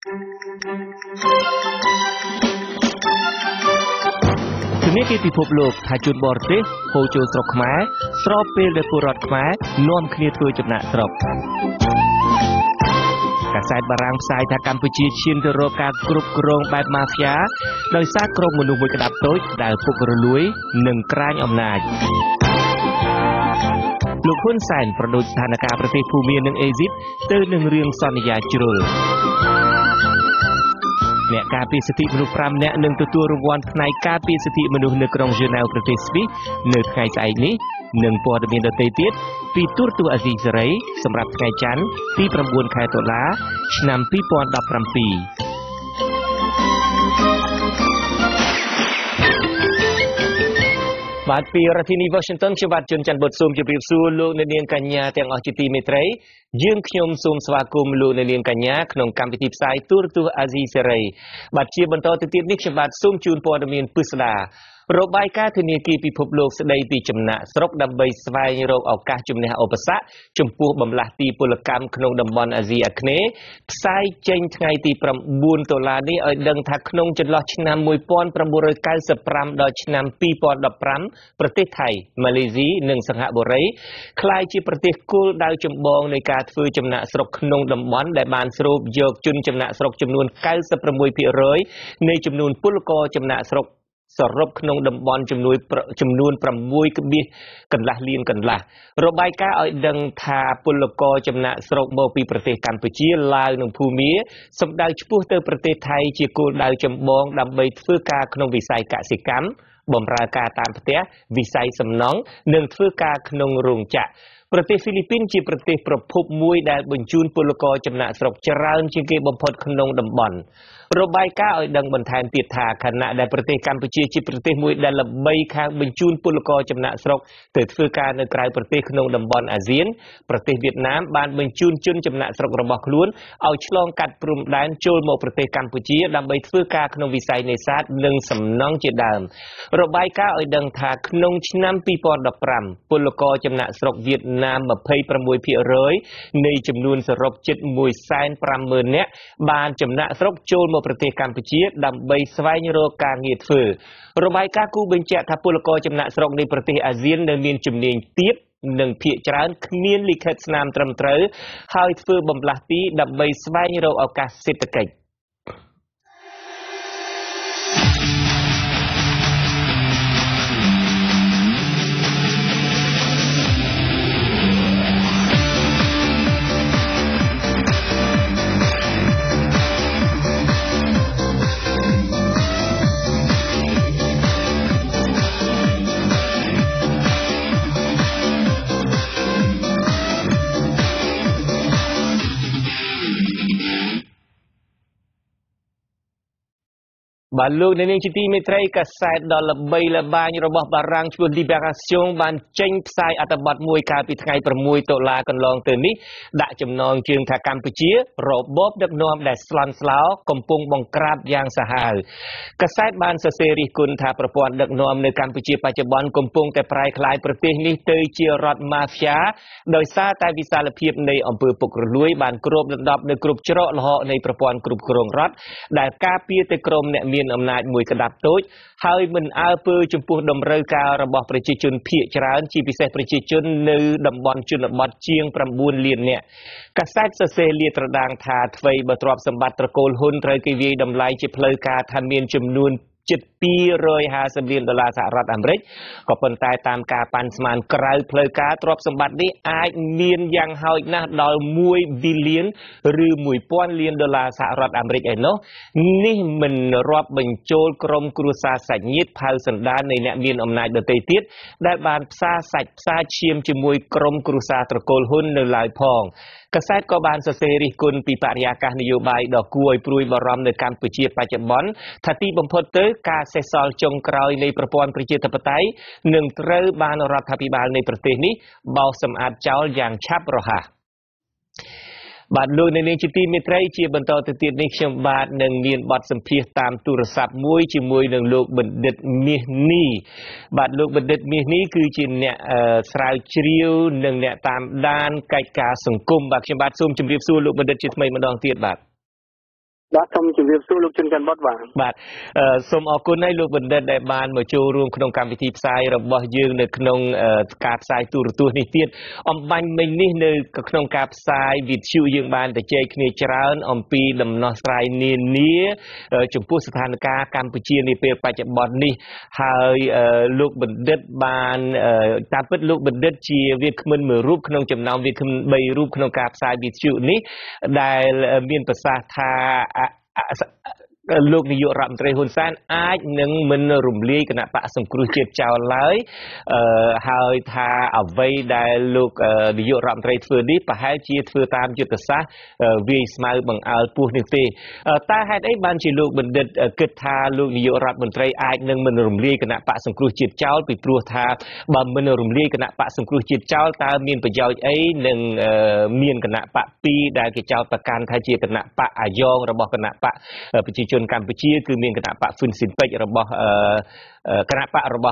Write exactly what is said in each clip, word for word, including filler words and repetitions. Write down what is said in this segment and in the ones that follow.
ជំនាញពីពិភពលោកថាជួនបរទេសហូរចូលស្រុកខ្មែរស្របពេលដែលពលរដ្ឋខ្មែរនាំគ្នាធ្វើចំណាក់ស្រុកកាសែតបារាំងផ្សាយថាកម្ពុជាឈានទៅរកការគ្រប់គ្រងបែបម៉ាហ្វ្យាដោយសារក្រុមមនុស្សមួយក្តាប់តូចដែលពុករលួយនិងក្រាញអំណាចលោកហ៊ុនសែនប្រដូចស្ថានភាពប្រទេសភូមានិងអេស៊ីបទៅនឹងរឿងសន្យាជ្រុលអ្នកការពារសិទ្ធិមនុស្សប្រាំនាក់នឹងទទួលរង្វាន់ផ្នែកការពារសិទ្ធិមនុស្សនៅក្រុងហ្សឺណែវប្រទេសស្វីសនៅថ្ងៃស្អែកនេះនិងព័ត៌មានដទៃទៀតពីទូរទស្សន៍អាស៊ីសេរីសម្រាប់ថ្ងៃច័ន្ទទី៩ខែតុលាឆ្នាំពីរពាន់ដប់ប្រាំពីរបាទពីរដ្ឋធានី Washington ខ្ញុំបាទជួនច័ន្ទបុត្រសូមជម្រាបសួរលោកអ្នកនាងកញ្ញាទាំងអស់ជាទីមេត្រីយើងខ្ញុំសូមស្វាគមន៍លោកអ្នកនាងកញ្ញាក្នុងកម្មវិធីផ្សាយទូរទស្សន៍អាស៊ីសេរីបាទជាបន្តទៅទៀតនេះខ្ញុំបាទសូមជូនព័ត៌មានពិស្ដារបាយការណ៍ធនាគារពិភពលោកស្ដីពីចំណាក់ស្រុកដើម្បីស្វែងរកឱកាសជំនះឧបសគ្គចំពោះបំលាស់ទីពលកម្មក្នុងតំបន់អាស៊ីអាគ្នេយ៍ផ្សាយចេញថ្ងៃទី៩ដុល្លារនេះឲ្យដឹងថាក្នុងចន្លោះឆ្នាំ១៩៩៥ដល់ឆ្នាំពីរពាន់ដប់ប្រាំប្រទេសថៃម៉ាឡេស៊ីនិងសិង្ហបុរីក្លាយជាប្រទេសគោលដៅចម្បងនៃការធ្វើចំណាក់ស្រុកក្នុងតំបន់ដែលបានស្រូបយកជនចំណាក់ស្រុកចំនួនកៅសិប៦ភាគរយនៃចំនួនពលករចំណាក់ស្រុកសរុបក្នុងតំបន់ចំនួនចំនួន៦កន្លះលានកន្លះរបាយការណ៍ឲ្យដឹងថាពលករចំណាក់ស្រុកមកពីប្រទេសកម្ពុជាឡាវនិងភូមាសម្ដៅឆ្ពោះទៅប្រទេសថៃជាគោលដៅចម្បងដើម្បីធ្វើការក្នុងវិស័យកសិកម្មបម្រើការតាមផ្ទះវិស័យសំណង់និងធ្វើការក្នុងរោងចក្រប្រទេសហ្វីលីពីនជាប្រទេសប្រភពមួយដែលបញ្ជូនពលករចំណាក់ស្រុកច្រើនជាងគេបំផុតក្នុងតំបន់របាយការណ៍ឲ្យដឹងបន្ថែមទៀតថាខណៈដែលប្រទេសកម្ពុជាជាប្រទេសមួយដែលល្បីខាងបញ្ជូនពលករចំណាក់ស្រុកទៅធ្វើការនៅក្រៅប្រទេសក្នុងតំបន់អាស៊ានប្រទេសវៀតណាមបានបញ្ជូនជនចំណាក់ស្រុករបស់ខ្លួនឲ្យឆ្លងកាត់ព្រំដែនចូលមកប្រទេសកម្ពុជាដើម្បីធ្វើការក្នុងវិស័យនេសាទនិងសំណង់ជាដើមរបាយការណ៍ឲ្យដឹងថាក្នុងឆ្នាំពីរពាន់ដប់ប្រាំពលករចំណាក់ស្រុកវៀតណាម២៦ភាគរយនៃចំនួនសរុបជិតមួយសែនប្រាំម៉ឺននាក់បានចំណាក់ស្រុកចូលមកប្រទេសកម្ពុជាដើម្បីស្វែងរកការងារធ្វើរបាយការណ៍គូបញ្ជាក់ថាពលករចំណាក់ស្រុកនៃប្រទេសអាស៊ាននៅមានជំនាញទាបនិងភាគច្រើនគ្មានលិខិតស្នាមត្រឹមត្រូវហើយធ្វើបំលាស់ទីដើម្បីស្វែងរកឱកាសសេដ្ឋកិច្ចបាទលោកអ្នកនាងជាទីមេត្រីកាសែតដ៏ល្បីល្បាញរបស់បារាំងឈ្មោះ Libération បានចេញផ្សាយអត្ថបទមួយកាលពីថ្ងៃ៦តុលាកន្លងទៅនេះដាក់ចំណងជើងថាកម្ពុជារបបដឹកនាំដែលស្លន់ស្លោកំពុងបង្ក្រាបយ៉ាងសាហាវកាសែតបានសរសេររិះគន់ថាប្រព័ន្ធដឹកនាំនៅកម្ពុជាបច្ចុប្បន្នកំពុងតែប្រែក្លាយប្រទេសនេះទៅជារដ្ឋម៉ាហ្វ្យាដោយសារតែវិសាលភាពនៃអំពើពុករលួយបានគ្របដណ្ដប់នៅគ្រប់ច្រកល្ហកនៃប្រព័ន្ធគ្រប់គ្រងរដ្ឋដែលការពារទៅក្រុមអ្នកមានអំណាចមួយក្តាប់តូចហើយមិនអើពើចំពោះតម្រូវការរបស់ប្រជាជនភាគច្រើនជាពិសេសប្រជាជននៅតំបន់ជនបទជាង៩លាននាក់កាសែតសរសេរលាតត្រដាងថាអ្វីបើទ្រព្យសម្បត្តិត្រកូលហ៊ុនត្រូវគេវាយតម្លៃជាផ្លូវការថាមានចំនួនជិតពីររយហាសិបលានដុល្លារសហរដ្ឋអាមេរិកក៏ប៉ុន្តែតាមការប៉ាន់ស្មានក្រៅផ្លូវការទ្រព្យសម្បត្តិនេះអាចមានយ៉ាងហោចណាស់ដល់មួយប៊ីលៀនឬមួយពាន់លានដុល្លារសហរដ្ឋអាមេរិកឯណោះនេះមិនរាប់បញ្ចូលក្រុមគ្រួសារសាច់ញាតិផៅសន្តាននៃអ្នកមានអំណាចដទៃទៀតដែលបានផ្សារសាច់ផ្សារឈាមជាមួយក្រុមគ្រួសារត្រកូលហ៊ុននៅឡើយផងកាសែតក៏បានសរសេររិះគន់ពីបរិយាកាសនយោបាយដ៏គួរឲ្យព្រួយបារម្ភនៅកម្ពុជាបច្ចុប្បន្នថាទីបំផុតទៅការសេសសល់ចុងក្រោយនៃប្រព័ន្ធប្រជាធិបតេយ្យនឹងត្រូវបានរដ្ឋាភិបាលនៃប្រទេសនេះបោសសម្អាតចោលយ៉ាងឆាប់រហ័សបាទលោកអ្នកនាងជាទីមេត្រីជាបន្តទៅទៀតនេះខ្ញុំបាទនឹងមានបទសម្ភាសន៍តាមទូរស័ព្ទមួយជាមួយនឹងលោកបណ្ឌិតមាសនីបាទលោកបណ្ឌិតមាសនីគឺជាអ្នកស្រាវជ្រាវនិងអ្នកតាមដានកិច្ចការសង្គមបាទខ្ញុំបាទសូមជម្រាបសួរលោកបណ្ឌិតជាថ្មីម្ដងទៀតបាទបាទសូមជម្រាបសួរលោកជនច័ន្ទបុតបាទបាទសូមអរគុណឲ្យលោកបណ្ឌិតដែលបានមកចូលរួមក្នុងកម្មវិធីផ្សាយរបស់យើងនៅក្នុងការផ្សាយទូរទស្សន៍នេះទៀតអំបញ្ញមិញនេះនៅក្នុងការផ្សាយវិទ្យុយើងបានទៅជែកគ្នាច្រើនអំពីដំណោះស្រាយនានាចំពោះស្ថានភាពកម្ពុជានាពេលបច្ចុប្បន្ននេះហើយលោកបណ្ឌិតបានតាមពិតលោកបណ្ឌិតជាវាគ្មិនមួយរូបក្នុងចំណោមវាគ្មិនបីរូបក្នុងការផ្សាយវិទ្យុនេះដែលមានប្រសាសន៍ថាលោកនាយករដ្ឋមន្ត្រីហ៊ុនសែនអាចនឹងមិនរំលាយគណៈបកសង្គ្រោះជាតិចោលឡើយហើយថាអ្វីដែលលោកនាយករដ្ឋមន្ត្រីធ្វើនេះប្រហែលជាធ្វើតាមយុទ្ធសាស្ត្រវាយស្មៅបង្អើលពស់នេះទេតើហេតុអីបានជាលោកបណ្ឌិតគិតថាលោកនាយករដ្ឋមន្ត្រីអាចនឹងមិនរំលាយគណៈបកសង្គ្រោះជាតិចោលពីព្រោះថាបើមិនរំលាយគណៈបកសង្គ្រោះជាតិចោលតើមានប្រយោជន៍អីនឹងមានគណៈបកពីរដែលគេចោទប្រកាន់ថាជាគណៈបកអាយ៉ងរបស់គណៈបកប្រជាជនកម្ពុជាគឺមានគណៈបកហ្វ៊ុនស៊ីនពេចរបស់គណៈបករបស់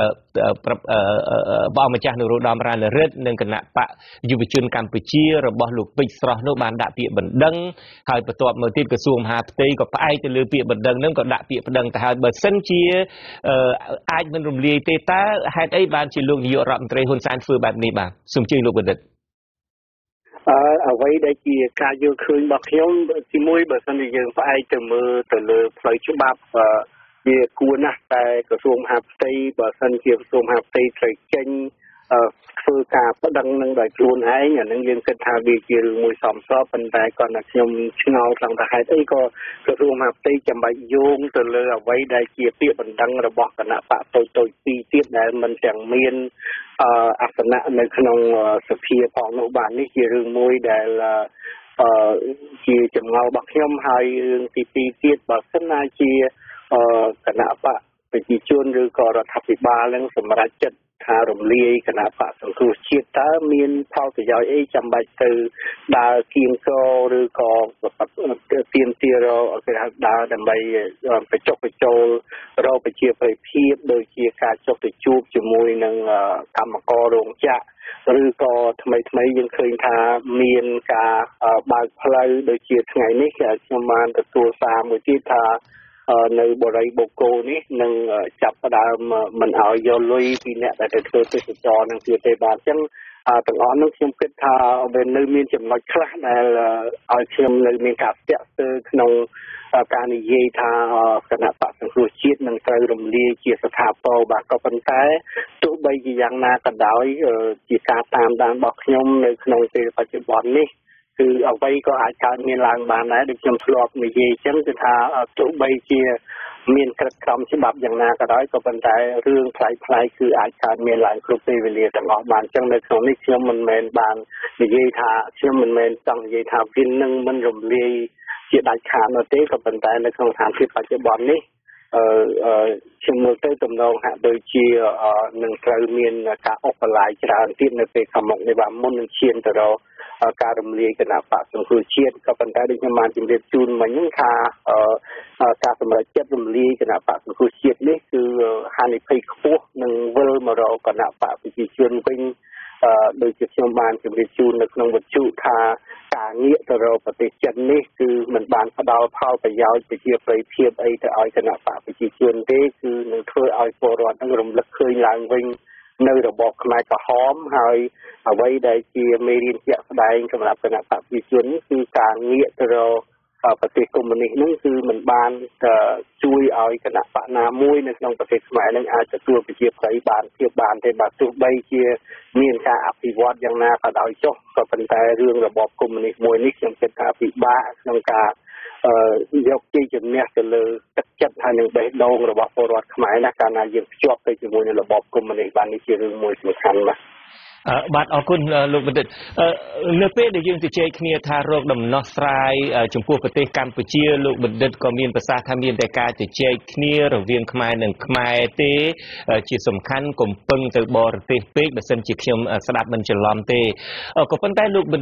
បងម្ចាស់នរោត្តមរណរដ្ឋនិងគណៈបកយុវជនកម្ពុជារបស់លោកពេជ្រស្រស់នោះបានដាក់ពាក្យបណ្ដឹងហើយបន្ទាប់មកទៀតក្រសួងមហាផ្ទៃក៏ផ្អែកទៅលើពាក្យបណ្ដឹងនឹងក៏ដាក់ពាក្យបណ្ដឹងទៅហើយបើសិនជាអាចមិនរំលាយទេតើហេតុអីបានជាលោកនាយករដ្ឋមន្ត្រីហ៊ុនសែនធ្វើបែបនេះបាទសូមជឿលោកបណ្ឌិតអឺអ្វីដែលជាការយល់ឃើញរបស់ខ្ញុំទីមួយបើសិនជាយើងផ្អែកទៅមើលទៅលើផ្លូវច្បាប់វាគួរណាស់តែក្រសួងមហាផ្ទៃបើសិនជាក្រសួងមហាផ្ទៃត្រូវចេញធ្វើការប្តឹងនឹងដោយខ្លួនឯងអានឹងយើងគិតថាវាជារឿងមួយសមស្របប៉ុន្តែគាត់ថាខ្ញុំឆ្ងល់ខ្លាំងថាហេតុអីក៏ក្រសួងមហាផ្ទៃចាំបាច់យោងទៅលើអ្វីដែលជាពាក្យបណ្ដឹងរបស់គណៈបកតូចតូចពីរទៀតដែលមិនទាំងមានអាសនៈនៅក្នុងសភាផងនោះបាទនេះជារឿងមួយដែលអឺជាចម្ងល់របស់ខ្ញុំហើយរឿងទីពីរទៀតបើសិនណាជាគណៈបកប្រជាជនឬក៏រដ្ឋាភិបាលនឹងសម្រេចចិត្តថារំលាយគណៈបកសង្គ្រោះជាតិតើមានផលប្រយោជន៍អីចាំបាច់ទៅដើរគៀងកឬក៏ទៀមទារគេហៅដើរដើម្បីបញ្ចុះបញ្ចូលរកប្រជាប្រិយភាពដូចជាការចុះទៅជួបជាមួយនឹងកម្មកររោងចក្រឬក៏ថ្មីថ្មីយើងឃើញថាមានការបើកផ្លូវដូចជាថ្ងៃនេះខ្ញុំបានទទួលសារមួយទៀតថានៅបរិយាបូកូនេះនឹងចាប់ផ្ដើមមិនឲ្យយកលុយពីអ្នកដែលទៅធ្វើទេសចរនឹងទៀតទេបាទអញ្ចឹងទាំងអស់នោះខ្ញុំគិតថាវានៅមានចំណុចខ្លះដែលឲ្យខ្ញុំនៅមានការស្ទាក់ស្ទើរក្នុងការនិយាយថាគណៈបកសង្គ្រោះជាតិនឹងត្រូវរំលាយជាស្ថាពរបាទក៏ប៉ុន្តែទោះបីជាយ៉ាងណាក៏ដោយជាការតាមដានរបស់ខ្ញុំនៅក្នុងពេលបច្ចុប្បន្ននេះគឺអ្វីក៏អាចកើតមានឡើងបានដែរដូចខ្ញុំធ្លាប់និយាយអញ្ចឹងគឺថាទោះបីជាមានក្រឹតក្រមច្បាប់យ៉ាងណាក៏ដោយក៏ប៉ុន្តែរឿងផ្លែផ្លែគឺអាចកើតមានឡើងគ្រប់ពេលវេលាទាំងអស់បានអញ្ចឹងនៅក្នុងនេះខ្ញុំមិនមែនបាននិយាយថាខ្ញុំមិនមែនចង់និយាយថាវានឹងមិនរំលាយជាដាច់ខាតនោះទេក៏ប៉ុន្តែនៅក្នុងស្ថានភាពបច្ចុប្បន្ននេះអឺខ្ញុំមើលទៅទំនងហាក់ដូចជានឹងត្រូវមានការអបអឡាយច្រើនទៀតនៅពេលខាងមុខនេះបាទមុននឹងឈានទៅរកការរំលាយគណៈបកសង្គ្រោះជាតិក៏ប៉ុន្តែដូចខ្ញុំបានជម្រាបជូនមិញហ្នឹងថាការសម្រេចចិត្តរំលាយគណៈបកសង្គ្រោះជាតិនេះគឺហានិភ័យខ្ពស់នឹងវិលមករកគណៈបកប្រជាជនវិញដោយជាខ្ញុំបានជម្រាបជូននៅក្នុងវិទ្យុថាការងាកទៅរកប្រទេសចិននេះគឺមិនបានផ្ដល់ផលប្រយោជន៍ប្រជាប្រិយភាពអីទៅឲ្យគណៈបកប្រជាជនទេគឺនឹងធ្វើឲ្យពលរដ្ឋនឹងរំលឹកឃើញឡើងវិញនៅរបបខ្មែរក្រហមហើយអ្វីដែលជាមេរៀនជាក់ស្ដែងសម្រាប់គណៈបកប្រជាជនគឺការងាកទៅរកប្រទេសកុម្មុយនីសនឹងគឺមិនបានជួយឲ្យគណៈបកណាមួយនៅក្នុងប្រទេសខ្មែរនឹងអាចទទួលប្រជាប្រិយបានភាពបានទេបាទទោះបីជាមានការអភិវឌ្ឍយ៉ាងណាក៏ដោយចុះក៏ប៉ុន្តែរឿងរបបកុម្មុយនីសមួយនេះខ្ញុំគិតថាពិបាកក្នុងការយកជ័យជំនះទៅលើទឹកចិត្តហើយនឹងបេះដូងរបស់ពលរដ្ឋខ្មែរណាកាលណាយើងភ្ជាប់ទៅជាមួយនឹងរបបកុម្មុយនីសបាននេះជារឿងមួយសំខាន់ណាស់បាទអរគុណលោកបណ្ឌិតនៅពេលដែលយើងជជែកគ្នាថារោគដំណោះស្រាយចំពោះប្រទេសកម្ពុជាលោកបណ្ឌិតក៏មានប្រសាសន៍ថាមានតែការជជែកគ្នារវាងខ្មែរនិងខ្មែរទេជាសំខាន់កុំពឹងទៅបរទេសពេកបើសិនជាខ្ញុំស្ដាប់មិនច្រឡំទេក៏ប៉ុន្តែលោកបណ្ឌិត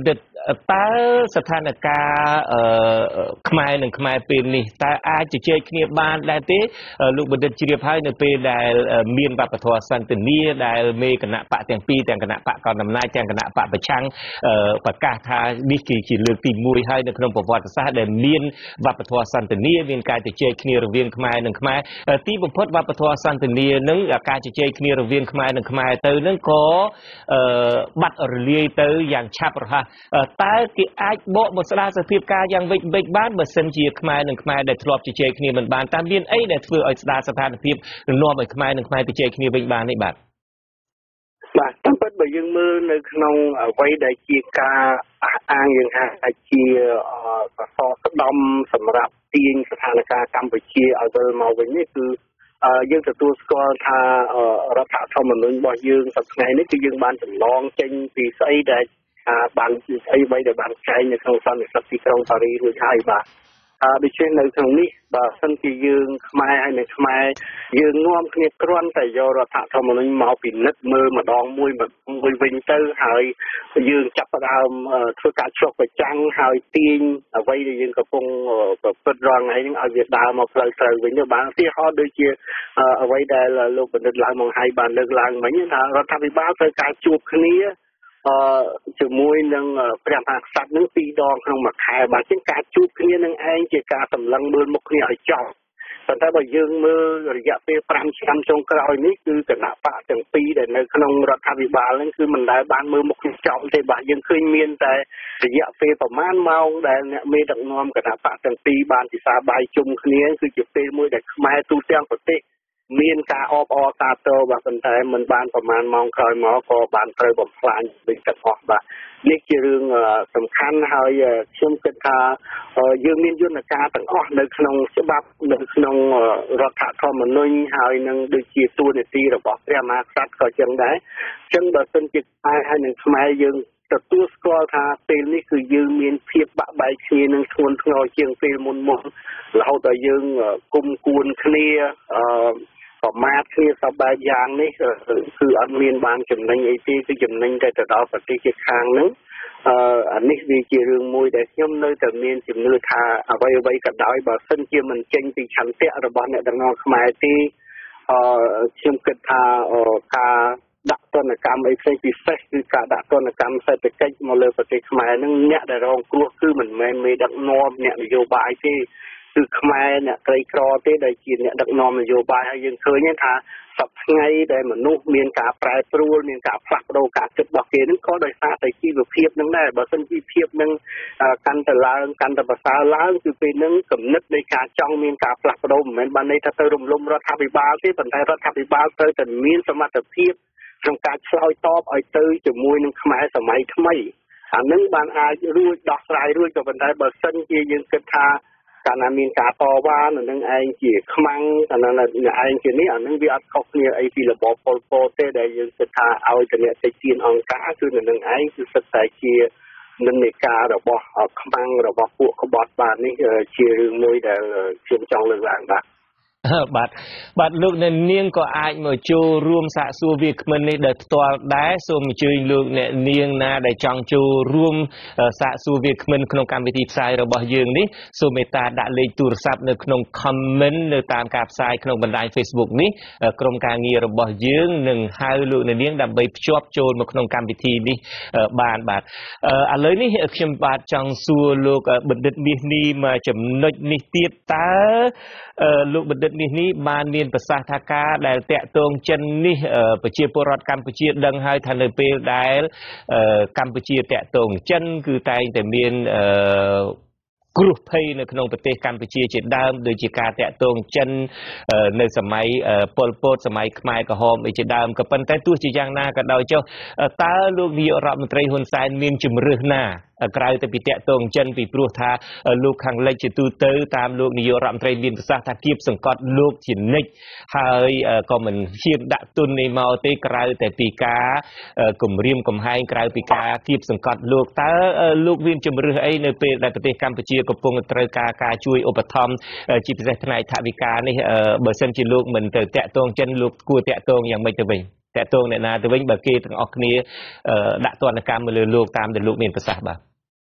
តើស្ថានភាពអឺខ្មែរនិងខ្មែរពេលនេះតើអាចជជែកគ្នាបានដែរទេលោកបណ្ឌិតជ្រាបហើយនៅពេលដែលមានវប្បធម៌សន្តិនិកដែលមេគណៈបកទាំងពីរទាំងគណៈបកកណ្ដាលអំណាចទាំងគណៈបកប្រឆាំងប្រកាសថានេះគឺជាលើកទីមួយហើយនៅក្នុងប្រវត្តិសាស្ត្រដែលមានវប្បធម៌សន្តិនិកមានការជជែកគ្នារវាងខ្មែរនិងខ្មែរទីបំផុតវប្បធម៌សន្តិនិកនឹងការជជែកគ្នារវាងខ្មែរនិងខ្មែរទៅនឹងក៏បាត់រលាយទៅយ៉ាងឆាប់រហ័សតើគេអាចបកមកស្ដារសភាពការយ៉ាងវិចវិចបានបើសិនជាខ្មែរនិងខ្មែរដែលធ្លាប់ជជែកគ្នាមិនបានតើមានអីដែលធ្វើឲ្យស្ដារស្ថានភាពនាំឲ្យខ្មែរនិងខ្មែរជជែកគ្នាវិញបាននេះបាទបាទតាមពិតបើយើងមើលនៅក្នុងអ្វីដែលជាការអះអាងយើងអាចជាសសរស្ដំសម្រាប់ទាញស្ថានភាពកម្ពុជាឲ្យវិលមកវិញនេះគឺយើងទទួលស្គាល់ថារដ្ឋធម្មនុញ្ញរបស់យើងសប្តាហ៍នេះគឺយើងបានចម្លងចេញពីស្អីដែលបានស្អីអ្វីដែលបានចែងនៅក្នុងសន្និសីទទីក្រុងប៉ារីសរួចហើយបាទអឺដូច្នេះនៅក្នុងនេះបើសិនជាយើងខ្មែរហើយនៅខ្មែរយើងនាំគ្នាគ្រាន់តែយករដ្ឋធម្មនុញ្ញមកពិនិត្យមើលម្ដងមួយមួយវិញទៅហើយយើងចាប់ផ្ដើមធ្វើការឆ្លុះប្រចាំងហើយទាញអ្វីដែលយើងកំពុងប្រព្រឹត្តរាល់ថ្ងៃនេះឲ្យវាដើរមកផ្លូវត្រូវវិញទៅបានទីហោដូចជាអ្វីដែលលោកបណ្ឌិតឡើងមកហើយបានលើកឡើងមិញថារដ្ឋាភិបាលត្រូវការជួបគ្នាអឺជាមួយនឹងព្រះមហាក្សត្រនឹងពីរដងក្នុងមួយខែបាទជាងការជួបគ្នានឹងឯងជាការសម្លឹងមើលមុខគ្នាឲ្យចប់ប៉ុន្តែបើយើងមើលរយៈពេល5ឆ្នាំចុងក្រោយនេះគឺគណៈបកទាំងពីរដែលនៅក្នុងរដ្ឋាភិបាលហ្នឹងគឺមិនដែលបានមើលមុខគ្នាចប់ទេបាទយើងឃើញមានតែរយៈពេលប្រហែលម៉ោងដែលអ្នកមេដឹកនាំគណៈបកទាំងពីរបានពិសាបាយជុំគ្នាគឺជាពេលមួយដែលខ្មែរទូទាំងប្រទេសមានការអបអរសាទរបាទប៉ុន្តែមិនបានប្រមាណម៉ោងក្រោយមកក៏បានត្រូវបំផ្លាញវិញទាំងអស់បាទនេះជារឿងសំខាន់ហើយខ្ញុំគិតថាយើងមានយន្តការទាំងអស់នៅក្នុងច្បាប់នៅក្នុងរដ្ឋធម្មនុញ្ញហើយនឹងដូចជាទួលនីតិរបស់ព្រះមហាក្សត្រក៏ចឹងដែរអញ្ចឹងបើសិនជាខ្មែរហើយនឹងខ្មែរយើងទទួលស្គាល់ថាពេលនេះគឺយើងមានភាពបាក់បែកគ្នានឹងធ្ងន់ធ្ងរជាងពេលមុនមុនរហូតដល់យើងគុំគួនគ្នាអឺប្រមាថគ្នាសពបែបយ៉ាងនេះគឺអត់មានបានចំណេញអីទេគឺចំណេញតែទៅដល់ប្រទេសជិតខាងហ្នឹងអឺអានេះវាជារឿងមួយដែលខ្ញុំនៅតែមានជំនឿថាអ្វីអ្វីក៏ដោយបើសិនជាមិនចេញពីឆន្ទៈរបស់អ្នកដឹកនាំខ្មែរទេអឺខ្ញុំគិតថាការដាក់ទណ្ឌកម្មអីផ្សេងពិសេសគឺការដាក់ទណ្ឌកម្មសេដ្ឋកិច្ចមកលើប្រទេសខ្មែរហ្នឹងអ្នកដែលរងគ្រោះគឺមិនមែនមេដឹកនាំអ្នកនយោបាយទេគឺខ្មែរអ្នកក្រីក្រទេដែលជាអ្នកដឹកនាំនយោបាយហើយយើងឃើញថាសប្តាហ៍ថ្ងៃដែលមនុស្សមានការប្រែប្រួលមានការផ្លាស់ប្ដូរការគិតរបស់គេនឹងក៏ដោយសារតែជីវភាពនឹងដែរបើសិនជីវភាពនឹងកាន់តែឡើងកាន់តែប្រសើរឡើងគឺពេលនឹងគំនិតនៃការចង់មានការផ្លាស់ប្ដូរមិនមែនបានន័យថាទៅរំលំរដ្ឋាភិបាលទេប៉ុន្តែរដ្ឋាភិបាលត្រូវតែមានសមត្ថភាពក្នុងការឆ្លើយតបឲ្យទៅជាមួយនឹងខ្មែរសម័យថ្មីអានឹងបានអាចរួចដោះស្រាយរួចក៏ប៉ុន្តែបើសិនជាយើងគិតថាកាលណាមានការតវ៉ានៅនឹងឯងជាខ្មាំងកាលណាឯងជានេះអានឹងវាអត់ខុសគ្នាអីពីរបបប៉ុលពតទេដែលយើងគិតថាឲ្យតែអ្នកតិចទៀនអង្គការគឺនៅនឹងឯងគឺសិតតែជានិន្នាការរបស់ខ្មាំងរបស់ពួកក្បត់បាទនេះជារឿងមួយដែលខ្ញុំចង់លើកឡើងបាទបាទបាទលោកអ្នកនាងក៏អាចមកចូលរួមសាកសួរវាគ្មិននេះដោយផ្ទាល់ដែរសូមអញ្ជើញលោកអ្នកនាងណាដែលចង់ចូលរួមសាកសួរវាគ្មិនក្នុងកម្មវិធីផ្សាយរបស់យើងនេះសូមមេត្តាដាក់លេខទូរស័ព្ទនៅក្នុង comment នៅតាមការផ្សាយក្នុងបណ្ដាញ Facebook នេះក្រុមការងាររបស់យើងនឹងហៅលោកអ្នកនាងដើម្បីភ្ជាប់ចូលមកក្នុងកម្មវិធីនេះបានបាទឥឡូវនេះខ្ញុំបាទចង់សួរលោកបណ្ឌិតមាសនេះមកចំណុចនេះទៀតតើលោកបណ្ឌិតនេះនេះបានមានប្រសាសន៍ថាការដែលតាក់ទងចិននេះប្រជាពលរដ្ឋកម្ពុជាដឹងហើយថានៅពេលដែលកម្ពុជាតាក់ទងចិនគឺតែងតែមានគ្រោះភ័យនៅក្នុងប្រទេសកម្ពុជាជាដើមដូចជាការតាក់ទងចិននៅសម័យប៉ុលពតសម័យខ្មែរក្រហមអីជាដើមក៏ប៉ុន្តែទោះជាយ៉ាងណាក៏ដោយចុះតើលោកនាយករដ្ឋមន្ត្រីហ៊ុនសែនមានជំរឿសណាក្រៅទៅពីតាក់ទងចិនពីព្រោះថាលោកខាងលិចជាទូទៅតាមលោកនាយករដ្ឋមន្ត្រីមានប្រសាសន៍ថាគៀបសង្កត់លោកជានិច្ចហើយក៏មិនហ៊ានដាក់ទុននេះមកទេក្រៅតែពីការគម្រាមកំហែងក្រៅពីការគៀបសង្កត់លោកតើលោកមានជំរឿសអីនៅពេលដែលប្រទេសកម្ពុជាកំពុងត្រូវការការជួយឧបត្ថម្ភជាពិសេសផ្នែកថវិកានេះបើសិនជាលោកមិនទៅតាក់ទងចិនលោកគួរតាក់ទងយ៉ាងម៉េចទៅវិញតាក់ទងអ្នកណាទៅវិញបើគេទាំងអស់គ្នាដាក់ទណ្ឌកម្មមកលើលោកតាមដែលលោកមានប្រសាសន៍បាទ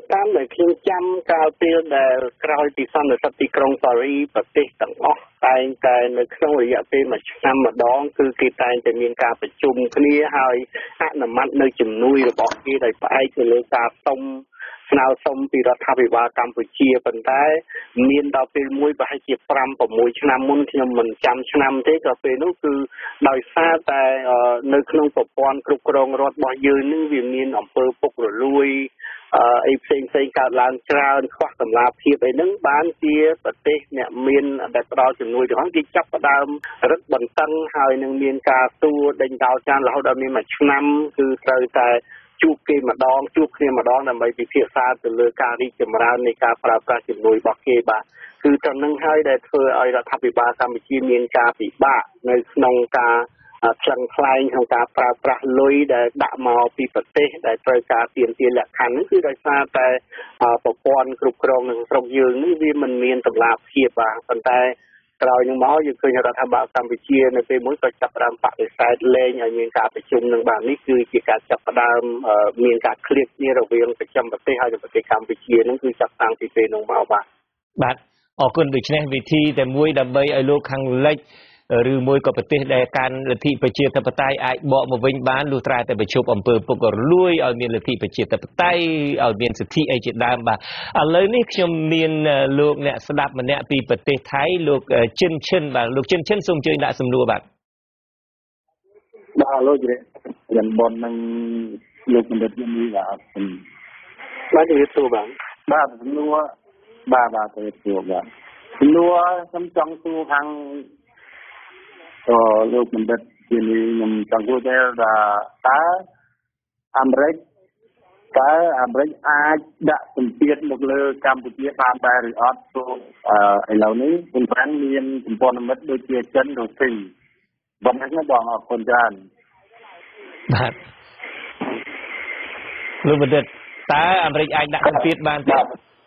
តាមដែលខ្ញុំចាំកាលពេលដែលក្រោយពីសន្និសីទទីក្រុងប៉ារីប្រទេសទាំងអស់តែងតែនៅក្នុងរយៈពេលមួយឆ្នាំម្ដងគឺគេតែងតែមានការប្រជុំគ្នាហើយអនុម័តនៅជំនួយរបស់គេដោយផ្អែកទៅលើការសុំស្នើសុំពីរដ្ឋាភិបាលកម្ពុជាប៉ុន្តែមានដល់ពេលមួយប្រហែលជាប្រាំប្រាំមួយឆ្នាំមុនខ្ញុំមិនចាំឆ្នាំទេក៏ពេលនោះគឺដោយសារតែនៅក្នុងប្រព័ន្ធគ្រប់គ្រងរដ្ឋរបស់យើងនឹងវាមានអំពើពុករលួយអីផ្សេងផ្សេងកើតឡើងច្រើនខ្វះតម្លាភាពអីហ្នឹងបានជាប្រទេសអ្នកមានដែលផ្ដល់ជំនួយទាំងអស់គេចាប់ផ្ដើមរឹតបន្តឹងហើយនឹងមានការសួរដេញដោលចានរហូតដល់មានមួយឆ្នាំគឺត្រូវតែជួបគេម្ដងជួបគ្នាម្ដងដើម្បីពិភាក្សាទៅលើការរីកចម្រើននៃការប្រើប្រាស់ជំនួយរបស់គេបាទគឺទៅនឹងហើយដែលធ្វើឲ្យរដ្ឋាភិបាលកម្ពុជាមានការពិបាកនៅក្នុងការឆ្លងខ្លែងក្នុងការប្រើប្រាស់លុយដែលដាក់មកពីប្រទេសដែលត្រូវការទាមទារលក្ខខណ្ឌនេះគឺដោយសារតែប្រព័ន្ធគ្រប់គ្រងនៅស្រុកយើងនេះវាមិនមានតម្លាភាពបាទប៉ុន្តែក្រោយនឹងមកយើងឃើញរដ្ឋាភិបាលកម្ពុជានៅពេលមួយក៏ចាប់ផ្ដើមបដិសេធលែងឲ្យមានការប្រជុំនឹងបាទនេះគឺជាការចាប់ផ្ដើមមានការឃ្លាតគ្នារវាងប្រចាំប្រទេសហើយនិងប្រទេសកម្ពុជានឹងគឺចាប់តាំងពីពេលនោះមកបាទបាទអរគុណដូច្នេះវិធីតែមួយដើម្បីឲ្យលោកខាងលិចឬមួយក៏ប្រទេសដែលកាន់លទ្ធិប្រជាធិបតេយ្យអាចបកមកវិញបានលុះត្រាតែបញ្ឈប់អំពើពុករលួយឲ្យមានលទ្ធិប្រជាធិបតេយ្យឲ្យមានសិទ្ធិអីជាដើមបាទឥឡូវនេះខ្ញុំមានលោកអ្នកស្ដាប់ម្នាក់ពីប្រទេសថៃលោកជិនឈិនបាទលោកជិនឈិនសូមអញ្ជើញដាក់សំណួរបាទបាទលោកជំរាបបននឹងលោកបណ្ឌិតនេះបាទបាទជំរាបសួរបាទបាទសំណួរបាទបាទជំរាបសួរបាទសំណួរខ្ញុំចង់សួរខាងអឺលោកបណ្ឌិតជាខ្ញុំចង់សួរថាតើអាមេរិកតើអាមេរិកអាចដាក់សម្ពាធមកលើកម្ពុជាបានដែរឬអត់ព្រោះអឺឥឡូវនេះខ្ញុំបានមានសម្ព័ន្ធមិត្តដូចជាចិនរុស្ស៊ីបងហ្នឹងបងអរគុណច្រើនបាទលោកបណ្ឌិតតើអាមេរិកអាចដាក់សម្ពាធបានទេ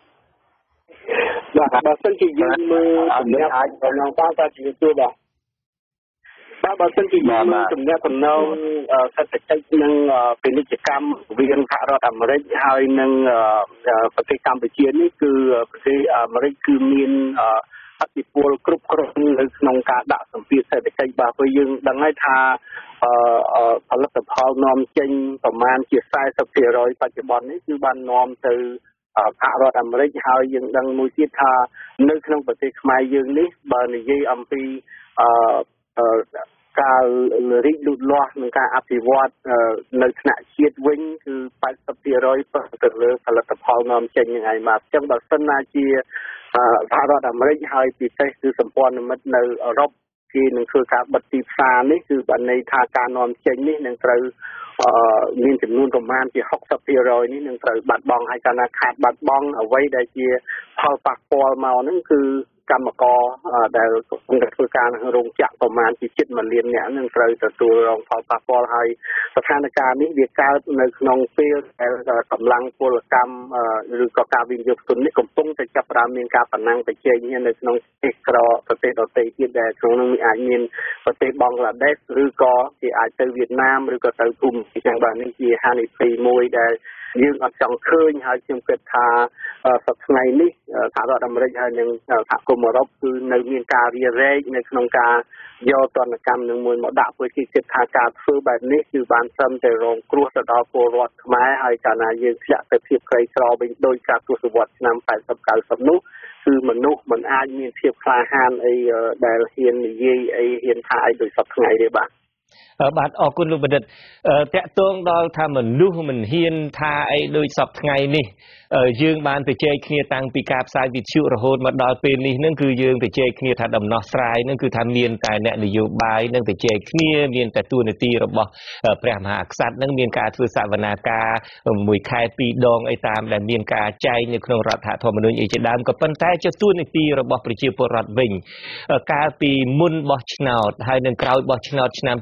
បាទបើសិនជាយើងមើលសម្រាប់អាចក្នុងការតាជាទូបាទបាទបើសិនជាយើងមើលទំនាក់ទំនងសេដ្ឋកិច្ចនិងពាណិជ្ជកម្មរវាងសហរដ្ឋអាមេរិកហើយនិងប្រទេសកម្ពុជានេះគឺប្រទេសអាមេរិកគឺមានអធិពលគ្រប់គ្រងនៅក្នុងការដាក់សម្ពាធសេដ្ឋកិច្ចបាទព្រោះយើងដឹងហើយថាផលិតផលនាំចេញប្រមាណជាខ្សែសិបភាគរយបច្ចុប្បន្ននេះគឺបាននាំទៅសហរដ្ឋអាមេរិកហើយយើងដឹងមួយទៀតថានៅក្នុងប្រទេសខ្មែរយើងនេះបើនិយាយអំពីអឺការរីកលូតលាស់និងការអភិវឌ្ឍនៅថ្នាក់ជាតិវិញគឺប៉ែតសិបភាគរយទៅលើផលិតផលនាំចេញហ្នឹងឯងបាទអញ្ចឹងបើសិនណាជាសហរដ្ឋអាមេរិកហើយពិសេសគឺសម្ព័ន្ធមិត្តនៅអឺរ៉ុបគេនឹងធ្វើការបិទទីផ្សារនេះគឺបានន័យថាការនាំចេញនេះនឹងត្រូវមានចំនួនប្រមាណជាហុកសិបភាគរយនេះនឹងត្រូវបាត់បង់ហើយកាលណាខាតបាត់បង់អ្វីដែលជាផលប៉ះពាល់មកហ្នឹងគឺកម្មករដែលកំពុងតែធ្វើការនៅរោងចក្រប្រមាណជាជិតមួយលានអ្នកនឹងត្រូវទទួលរងផលប៉ះពាល់ហើយស្ថានភាពនេះវាកើតនៅក្នុងពេលដែលកម្លាំងពលកម្មឬក៏ការវិនិយោគទុននេះកំពុងតែចាប់ផ្ដើមមានការប្រណាំងប្រជែងនៅក្នុងប្រទេសក្រប្រទេសដទៃទៀតដែលក្នុងនោះអាចមានប្រទេសបង់ក្លាដេសឬក៏គេអាចទៅវៀតណាមឬក៏ទៅភូមាអញ្ចឹងបាទនេះជាហានិភ័យមួយដែលយើងអត់ចង់ឃើញហើយខ្ញុំគិតថាសប្តាហ៍ថ្ងៃនេះសហរដ្ឋអាមេរិកហើយនិងសហគមន៍អឺរ៉ុបគឺនៅមានការរារែកនៅក្នុងការយកទណ្ឌកម្មនឹងមួយមកដាក់ព្រោះគេគិតថាការធ្វើបែបនេះគឺបានត្រឹមតែរងគ្រោះទៅដល់ពលរដ្ឋខ្មែរហើយកាលណាយើងធ្លាក់ទៅភាពក្រីក្រវិញដោយការទស្សវត្សឆ្នាំแปดสิบ เก้าสิบនោះគឺមនុស្សមិនអាចមានភាពក្លាហានអីដែលហ៊ាននិយាយអីហ៊ានថាអីដោយសប្តាហ៍ថ្ងៃទេបាទបាទអរគុណលោកបណ្ឌិតតកតងដល់ថាមនុស្សមិនហ៊ានថាអីដូចសពថ្ងៃនេះយើងបានទៅជែកគ្នាតាំងពីការផ្សាយវិទ្យុរហូតមកដល់ពេលនេះហ្នឹងគឺយើងទៅជែកគ្នាថាដំណោះស្រាយហ្នឹងគឺថាមានតែអ្នកនយោបាយនឹងទៅជែកគ្នាមានតែទួនាទីរបស់ព្រះមហាក្សត្រហ្នឹងមានការធ្វើសវនាការមួយខែពីរដងអីតាមដែលមានការចែងនៅក្នុងរដ្ឋធម្មនុញ្ញអីជាដើមក៏ប៉ុន្តែជាទួនាទីរបស់ប្រជាពលរដ្ឋវិញកាលពីមុនបោះឆ្នោតហើយនឹងក្រោយបោះឆ្នោតឆ្នាំពីរពាន់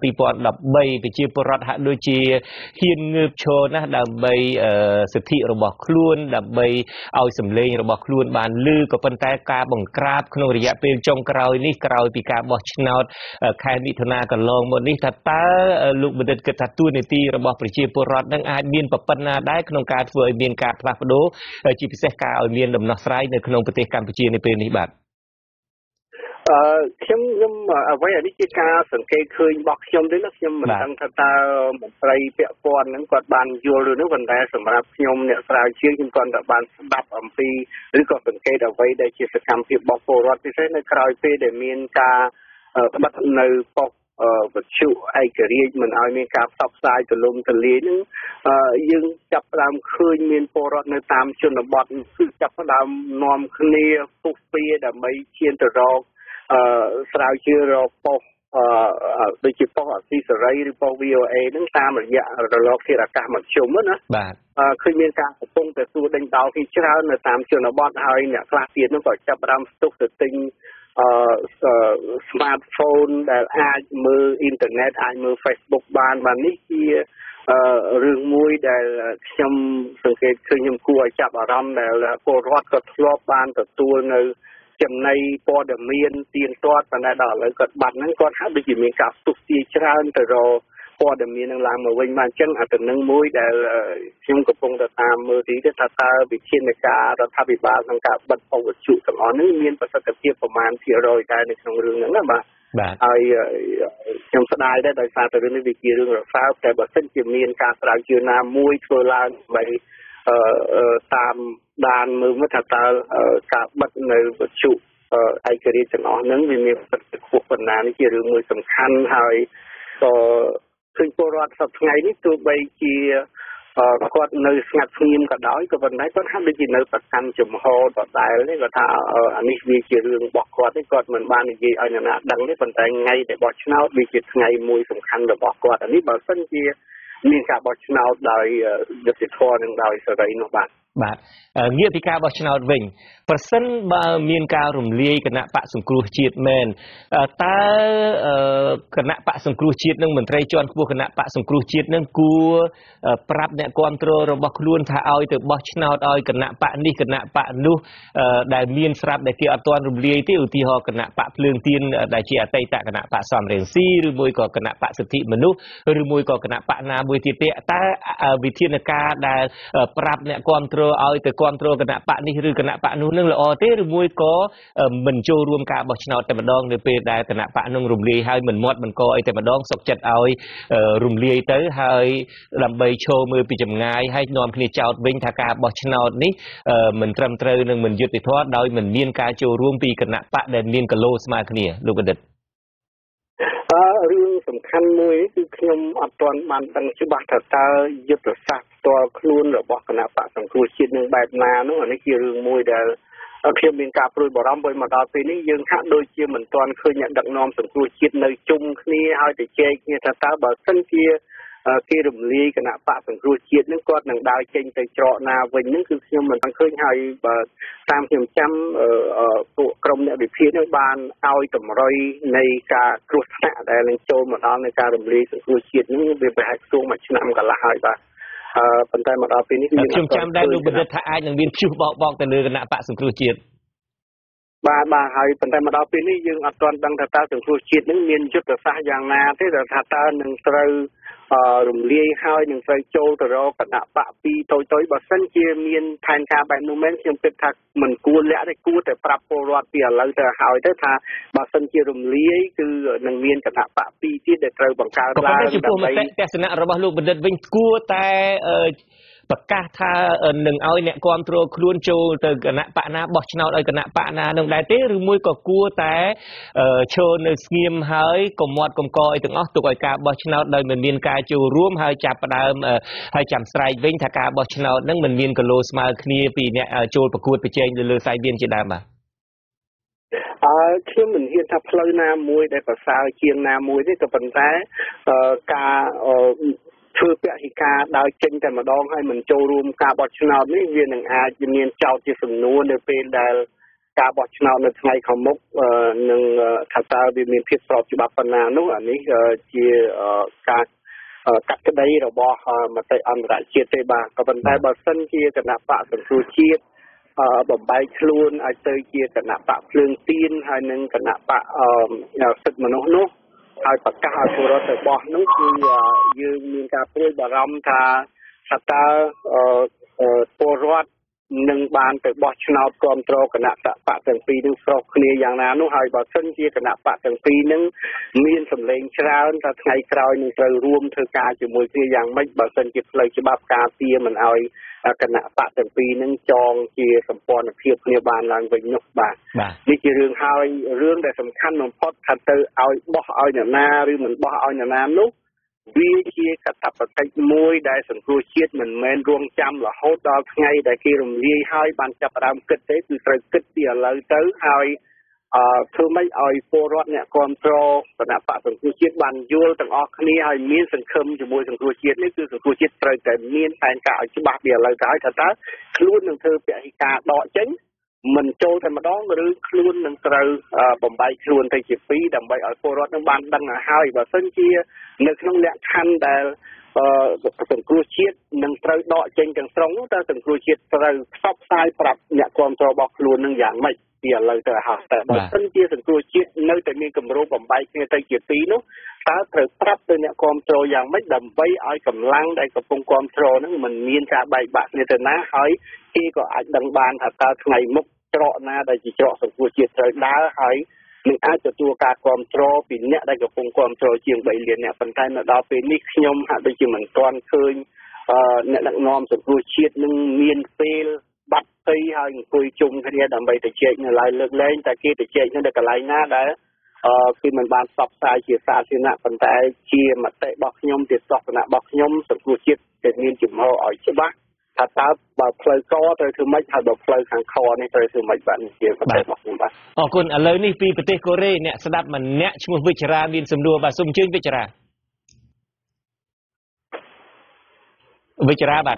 ดับใบไปจีปรอดหักโดยจีเฮียนเงือบโชนะดับใบสิทธิระบบคล้วนดับใบเอาสำเร็จระบบคล้วนบานลือกับปันแต่กาบังกราบขนมระยะเป็นจงกราวนี่กราวปีกาบอชนอดแค่มิถุนากันลองหมดนี่ถ้าตาลูกบันเดกระตุ้นในตีระบบปจีปรอดนั่งอาจเมียนปปันนาได้ขนมการเฟื่อยเมียนการพลัดโดจีพิเศษการเอาเมียนดำนักไร้ในขนมประเทศกัมพูชีในปีนี้บัดเอ่อខ្ញុំខ្ញុំអ្វីនេះជាការសង្កេតឃើញរបស់ខ្ញុំទេណាខ្ញុំមិនដឹងថាតើមន្ត្រីពាក់ព័ន្ធហ្នឹងគាត់បានយល់ឬនោះប៉ុន្តែសម្រាប់ខ្ញុំអ្នកស្រាវជ្រាវខ្ញុំគាត់តែបានស្ដាប់អំពីឬក៏សង្កេតអ្វីដែលជាសកម្មភាពរបស់ពលរដ្ឋពិសេសនៅក្រៅពេលដែលមានការបិទនៅប៉ុស្តិ៍វិទ្យុឯករាជ្យមិនឲ្យមានការផ្សព្វផ្សាយទូលំទូលាយហ្នឹងយើងចាប់ផ្ដើមឃើញមានពលរដ្ឋនៅតាមជនបទគឺចាប់ផ្ដើមនាំគ្នាពុះពៀដើម្បីឈានទៅរកស្រាវជ្រាវរកប៉ុស្តិ៍ដូចជាប៉ុស្តិ៍អសីសេរីឬប៉ុស្តិ៍ វី អូ เอ ហ្នឹងតាមរយៈរលកធាតុអាកាសមធ្យមណាបាទឃើញមានការកំពុងតែសួរដេញដោលពីច្រើននៅតាមជនបទហើយអ្នកខ្លះទៀតហ្នឹងក៏ចាប់ផ្ដើមស្ទុះទៅទិញអឺ smartphone ដែលអាចមើលអ៊ីនធឺណិតអាចមើល Facebook បានបាទនេះជារឿងមួយដែលខ្ញុំសង្កេតឃើញខ្ញុំគួរឲ្យចាប់អារម្មណ៍ដែលពលរដ្ឋក៏ធ្លាប់បានទទួលនៅចំណីព័ត៌មានទៀងទាត់ប៉ុន្តែដល់ឥឡូវគាត់បាត់ហ្នឹងគាត់ហាក់ដូចជាមានការស្ទុះទាយច្រើនទៅរកព័ត៌មាននឹងឡើងមកវិញបាទអញ្ចឹងអាទៅនឹងមួយដែលខ្ញុំកំពុងតែតាមមើលទីទៅថាតើវិធានការរដ្ឋាភិបាលក្នុងការបិទប៉ុស្តិ៍វិទ្យុទាំងអស់នេះមានប្រសិទ្ធភាពប្រមាណភាគរយដែរនៅក្នុងរឿងហ្នឹងណាបាទហើយខ្ញុំស្ដាយដែរដោយសារតែរឿងនេះវាជារឿងរសើបតែបើសិនជាមានការស្រាវជ្រាវណាមួយធ្វើឡើងដើម្បីតាមដានមើលមកថាតើការបិទនៅវិទ្យុឯករាជ្យទាំងអស់ហ្នឹងវាមានប្រសិទ្ធភាពប៉ុណ្ណានេះជារឿងមួយសំខាន់ហើយក៏ឃើញពលរដ្ឋសប្តាហ៍ថ្ងៃនេះទោះបីជាគាត់នៅស្ងាត់ស្ងៀមក៏ដោយក៏ប៉ុន្តែគាត់ហាក់ដូចជានៅប្រកាន់ចំហដដែលនេះគាត់ថាអានេះវាជារឿងរបស់គាត់នេះគាត់មិនបាននិយាយឲ្យអ្នកណាដឹងទេប៉ុន្តែថ្ងៃដែលបោះឆ្នោតវាជាថ្ងៃមួយសំខាន់របស់គាត់អានេះបើសិនជាមានការបោះឆ្នោតដោយយុត្តិធម៌និងដោយសេរីនោះបាទបាទងាកពីការបោះឆ្នោតវិញប្រសិនបើមានការរំលាយគណៈបកសង្គ្រោះជាតិមែនតើគណៈបកសង្គ្រោះជាតិនឹងមន្ត្រីជាន់ខ្ពស់គណៈបកសង្គ្រោះជាតិនឹងគួរប្រាប់អ្នកគ្រប់គ្រងរបស់ខ្លួនថាឲ្យទៅបោះឆ្នោតឲ្យគណៈបកនេះគណៈបកនោះដែលមានស្រាប់ដែលគេអត់ទាន់រំលាយទេឧទាហរណ៍គណៈបកភ្លើងទៀនដែលជាអតីតគណៈបកសំរងស៊ីឬមួយក៏គណៈបកសិទ្ធិមនុស្សឬមួយក៏គណៈបកណាមួយទៀតទេតើវិធានការដែលប្រាប់អ្នកគ្រប់គ្រងឲ្យទៅគ្រប់គ្រងគណៈបកនេះឬគណៈបកនោះនឹងល្អទេឬមួយក៏មិនចូលរួមការបោះឆ្នោតតែម្ដងនៅពេលដែលគណៈបកនឹងរំលាយហើយមិនមាត់មិនកអីតែម្ដងសុកចិត្តឲ្យរំលាយទៅហើយដើម្បីឈរមើលពីចម្ងាយហើយនាំគ្នាចោទវិញថាការបោះឆ្នោតនេះមិនត្រឹមត្រូវនិងមិនយុត្តិធម៌ដោយមិនមានការចូលរួមពីគណៈបកដែលមានគីឡូស្មើគ្នាលោកបណ្ឌិតអឺរឿងសំខាន់មួយគឺខ្ញុំអត់ទាន់បានដឹងច្បាស់ថាតើយុទ្ធសាស្ត្រផ្ទាល់ខ្លួនរបស់គណៈបកសង្គ្រោះជាតិនឹងបែបណានោះអានេះជារឿងមួយដែលខ្ញុំមានការព្រួយបារម្ភវិញមកដល់ពេលនេះយើងហាក់ដូចជាមិនទាន់ឃើញអ្នកដឹកនាំសង្គ្រោះជាតិនៅជុំគ្នាឲ្យទៅជែកគ្នាថាតើបើសិនជាគេរំលាយគណៈបកសង្គ្រោះជាតិនឹងគាត់នឹងដើរចេញទៅច្រកណាវិញនឹងគឺខ្ញុំមិនឃើញហើយបើតាមខ្ញុំចាំពួកក្រុមអ្នកវិភាគនឹងបានឲ្យតម្រុយនៃការគ្រោះថ្នាក់ដែលនឹងចូលមកដល់នៃការរំលាយសង្គ្រោះជាតិនឹងវាប្រហែលខ្ទង់មួយឆ្នាំកន្លះហើយបាទអឺប៉ុន្តែមកដល់ពេលនេះខ្ញុំចាំដែរលោកបណ្ឌិតថាអាចនឹងមានព្យុះបោកបក់ទៅលើគណៈបកសង្គ្រោះជាតិបាទបាទហើយប៉ុន្តែមកដល់ពេលនេះយើងអត់ទាន់ដឹងថាតើសង្គ្រោះជាតិនឹងមានយុទ្ធសាស្ត្រយ៉ាងណាទេថាតើនឹងត្រូវរំលាយហើយនឹងត្រូវចូលទៅរកគណៈបកពីរតូចតូចបើសិនជាមានផែនការបែបនោះមែនខ្ញុំគិតថាមិនគួរលាក់ទេគួរតែប្រាប់ពលរដ្ឋពីឥឡូវទៅហើយទៅថាបើសិនជារំលាយគឺនឹងមានគណៈបកពីរទៀតដែលត្រូវបង្កើតឡើងដើម្បីចំពោះមតិទស្សនៈរបស់លោកបណ្ឌិតវិញគួរតែប្រកាសថានឹងឲ្យអ្នកគ្រប់គ្រងខ្លួនចូលទៅគណៈបកណាបោះឆ្នោតឲ្យគណៈបកណានឹងដែរទេឬមួយក៏គួរតែឈរនៅស្ងៀមហើយកុំមាត់កុំកអីទាំងអស់ទុកឲ្យការបោះឆ្នោតដោយមិនមានការចូលរួមហើយចាប់ផ្ដើមហើយចាំស្រែកវិញថាការបោះឆ្នោតនឹងមិនមានគីឡូស្មើគ្នាពីអ្នកចូលប្រកួតប្រជែងទៅលើសាយមានជាដើមបាទអើខ្ញុំមិនហ៊ានថាផ្លូវណាមួយដែលប្រសើរជាងណាមួយទេក៏ប៉ុន្តែការធ្វើពហិការដោយចេញតែម្ដងហើយមិនចូលរួមការបោះឆ្នោតនេះវានឹងអាចមានចោទជាសំណួរនៅពេលដែលការបោះឆ្នោតនៅថ្ងៃខាងមុខនឹងថាតើវាមានភាពស្របច្បាប់ប៉ុណ្ណានោះអានេះជាការកាត់ក្តីរបស់មតិអន្តរជាតិទេបាទក៏ប៉ុន្តែបើសិនជាគណៈបកសង្គ្រោះជាតិបំបែកខ្លួនឲ្យទៅជាគណៈបកភ្លើងទៀនហើយនឹងគណៈបកសិទ្ធិមនុស្សនោះហើយប្រកាសឲ្យពលរដ្ឋទៅបោះនោះគឺយើងមានការព្រួយបារម្ភថាថាតើពលរដ្ឋនឹងបានទៅបោះឆ្នោតគ្រប់គ្រងគណៈបកទាំងពីរនឹងស្រុះគ្នាយ៉ាងណានោះហើយបើសិនជាគណៈបកទាំងពីរនឹងមានសម្លេងច្រើនថាថ្ងៃក្រោយនឹងត្រូវរួមធ្វើការជាមួយគ្នាយ៉ាងម៉េចបើសិនជាផ្លូវច្បាប់ការពារមិនឲ្យគណៈបកទាំងពីរនឹងចងជាសម្ព័ន្ធភាពគ្នាបានឡើងវិញនោះបាទនេះជារឿងហើយរឿងដែលសំខាន់បំផុតថាទៅឲ្យបោះឲ្យអ្នកណាឬមិនបោះឲ្យអ្នកណានោះវាជាកាតព្វកិច្ចមួយដែលសង្គ្រោះជាតិមិនមែនរងចាំរហូតដល់ថ្ងៃដែលគេរំលាយហើយបានចាប់ផ្ដើមគិតទេគឺត្រូវគិតពីឥឡូវទៅហើយអឺធ្វើម៉េចឲ្យពលរដ្ឋអ្នកគ្រប់គ្រងគណៈបកសង្គ្រោះជាតិបានយល់ទាំងអស់គ្នាហើយមានសង្ឃឹមជាមួយសង្គ្រោះជាតិនេះគឺសង្គ្រោះជាតិត្រូវតែមានផែនការឲ្យច្បាស់ពីឥឡូវទៅហើយថាតើខ្លួននឹងធ្វើពហិការដកចេញមិនចូលតែម្ដងឬខ្លួននឹងត្រូវបំបែកខ្លួនទៅជាពីរដើម្បីឲ្យពលរដ្ឋនឹងបានដឹងឲ្យហើយបើសិនជានៅក្នុងលក្ខខណ្ឌដែលសង្គ្រោះជាតិនឹងត្រូវដកចេញទាំងស្រុងនោះតើសង្គ្រោះជាតិត្រូវផ្សព្វផ្សាយប្រាប់អ្នកគ្រប់គ្រងរបស់ខ្លួននឹងយ៉ាងម៉េចពីឥឡូវទៅហើយតែបើសិនជាសង្គ្រោះជាតិនៅតែមានគម្រោងបំបែកគ្នាទៅជាពីរនោះតើត្រូវប្រាប់ទៅអ្នកគ្រប់គ្រងយ៉ាងម៉េចដើម្បីឲ្យកម្លាំងដែលកំពុងគ្រប់គ្រងនឹងមិនមានការបែកបាក់គ្នាទៅណាហើយគេក៏អាចដឹងបានថាតើថ្ងៃមុខច្រកណាដែលជាច្រកសង្គ្រោះជាតិត្រូវដើរហើយនឹងអាចទទួលការគ្រប់គ្រងពីអ្នកដែលកំពុងគ្រប់គ្រងជាងបីលានអ្នកប៉ុន្តែនៅដល់ពេលនេះខ្ញុំហាក់ដូចជាមិនទាន់ឃើញអ្នកដឹកនាំសង្គ្រោះជាតិនឹងមានពេលបាត់ទៅហើយអង្គុយជុំគ្នាដើម្បីទៅជែកនៅឡើយលើកលែងតែគេទៅជែកនៅកន្លែងណាដែលអឺគឺមិនបានផ្សព្វផ្សាយជាសាធារណៈប៉ុន្តែជាមតិរបស់ខ្ញុំជាទស្សនៈរបស់ខ្ញុំសង្គ្រោះជាតិតែមានជំហរឲ្យច្បាស់ថាតើបើផ្លូវកត្រូវធ្វើម៉េចហើយបើផ្លូវខាងខនេះត្រូវធ្វើម៉េចបាទនេះជាមតិរបស់ខ្ញុំបាទអរគុណឥឡូវនេះពីប្រទេសកូរ៉េអ្នកស្ដាប់ម្នាក់ឈ្មោះវិជ្ជរាមានសំណួរបាទសូមអញ្ជើញវិជ្ជរាវិជ្ជរាបាទ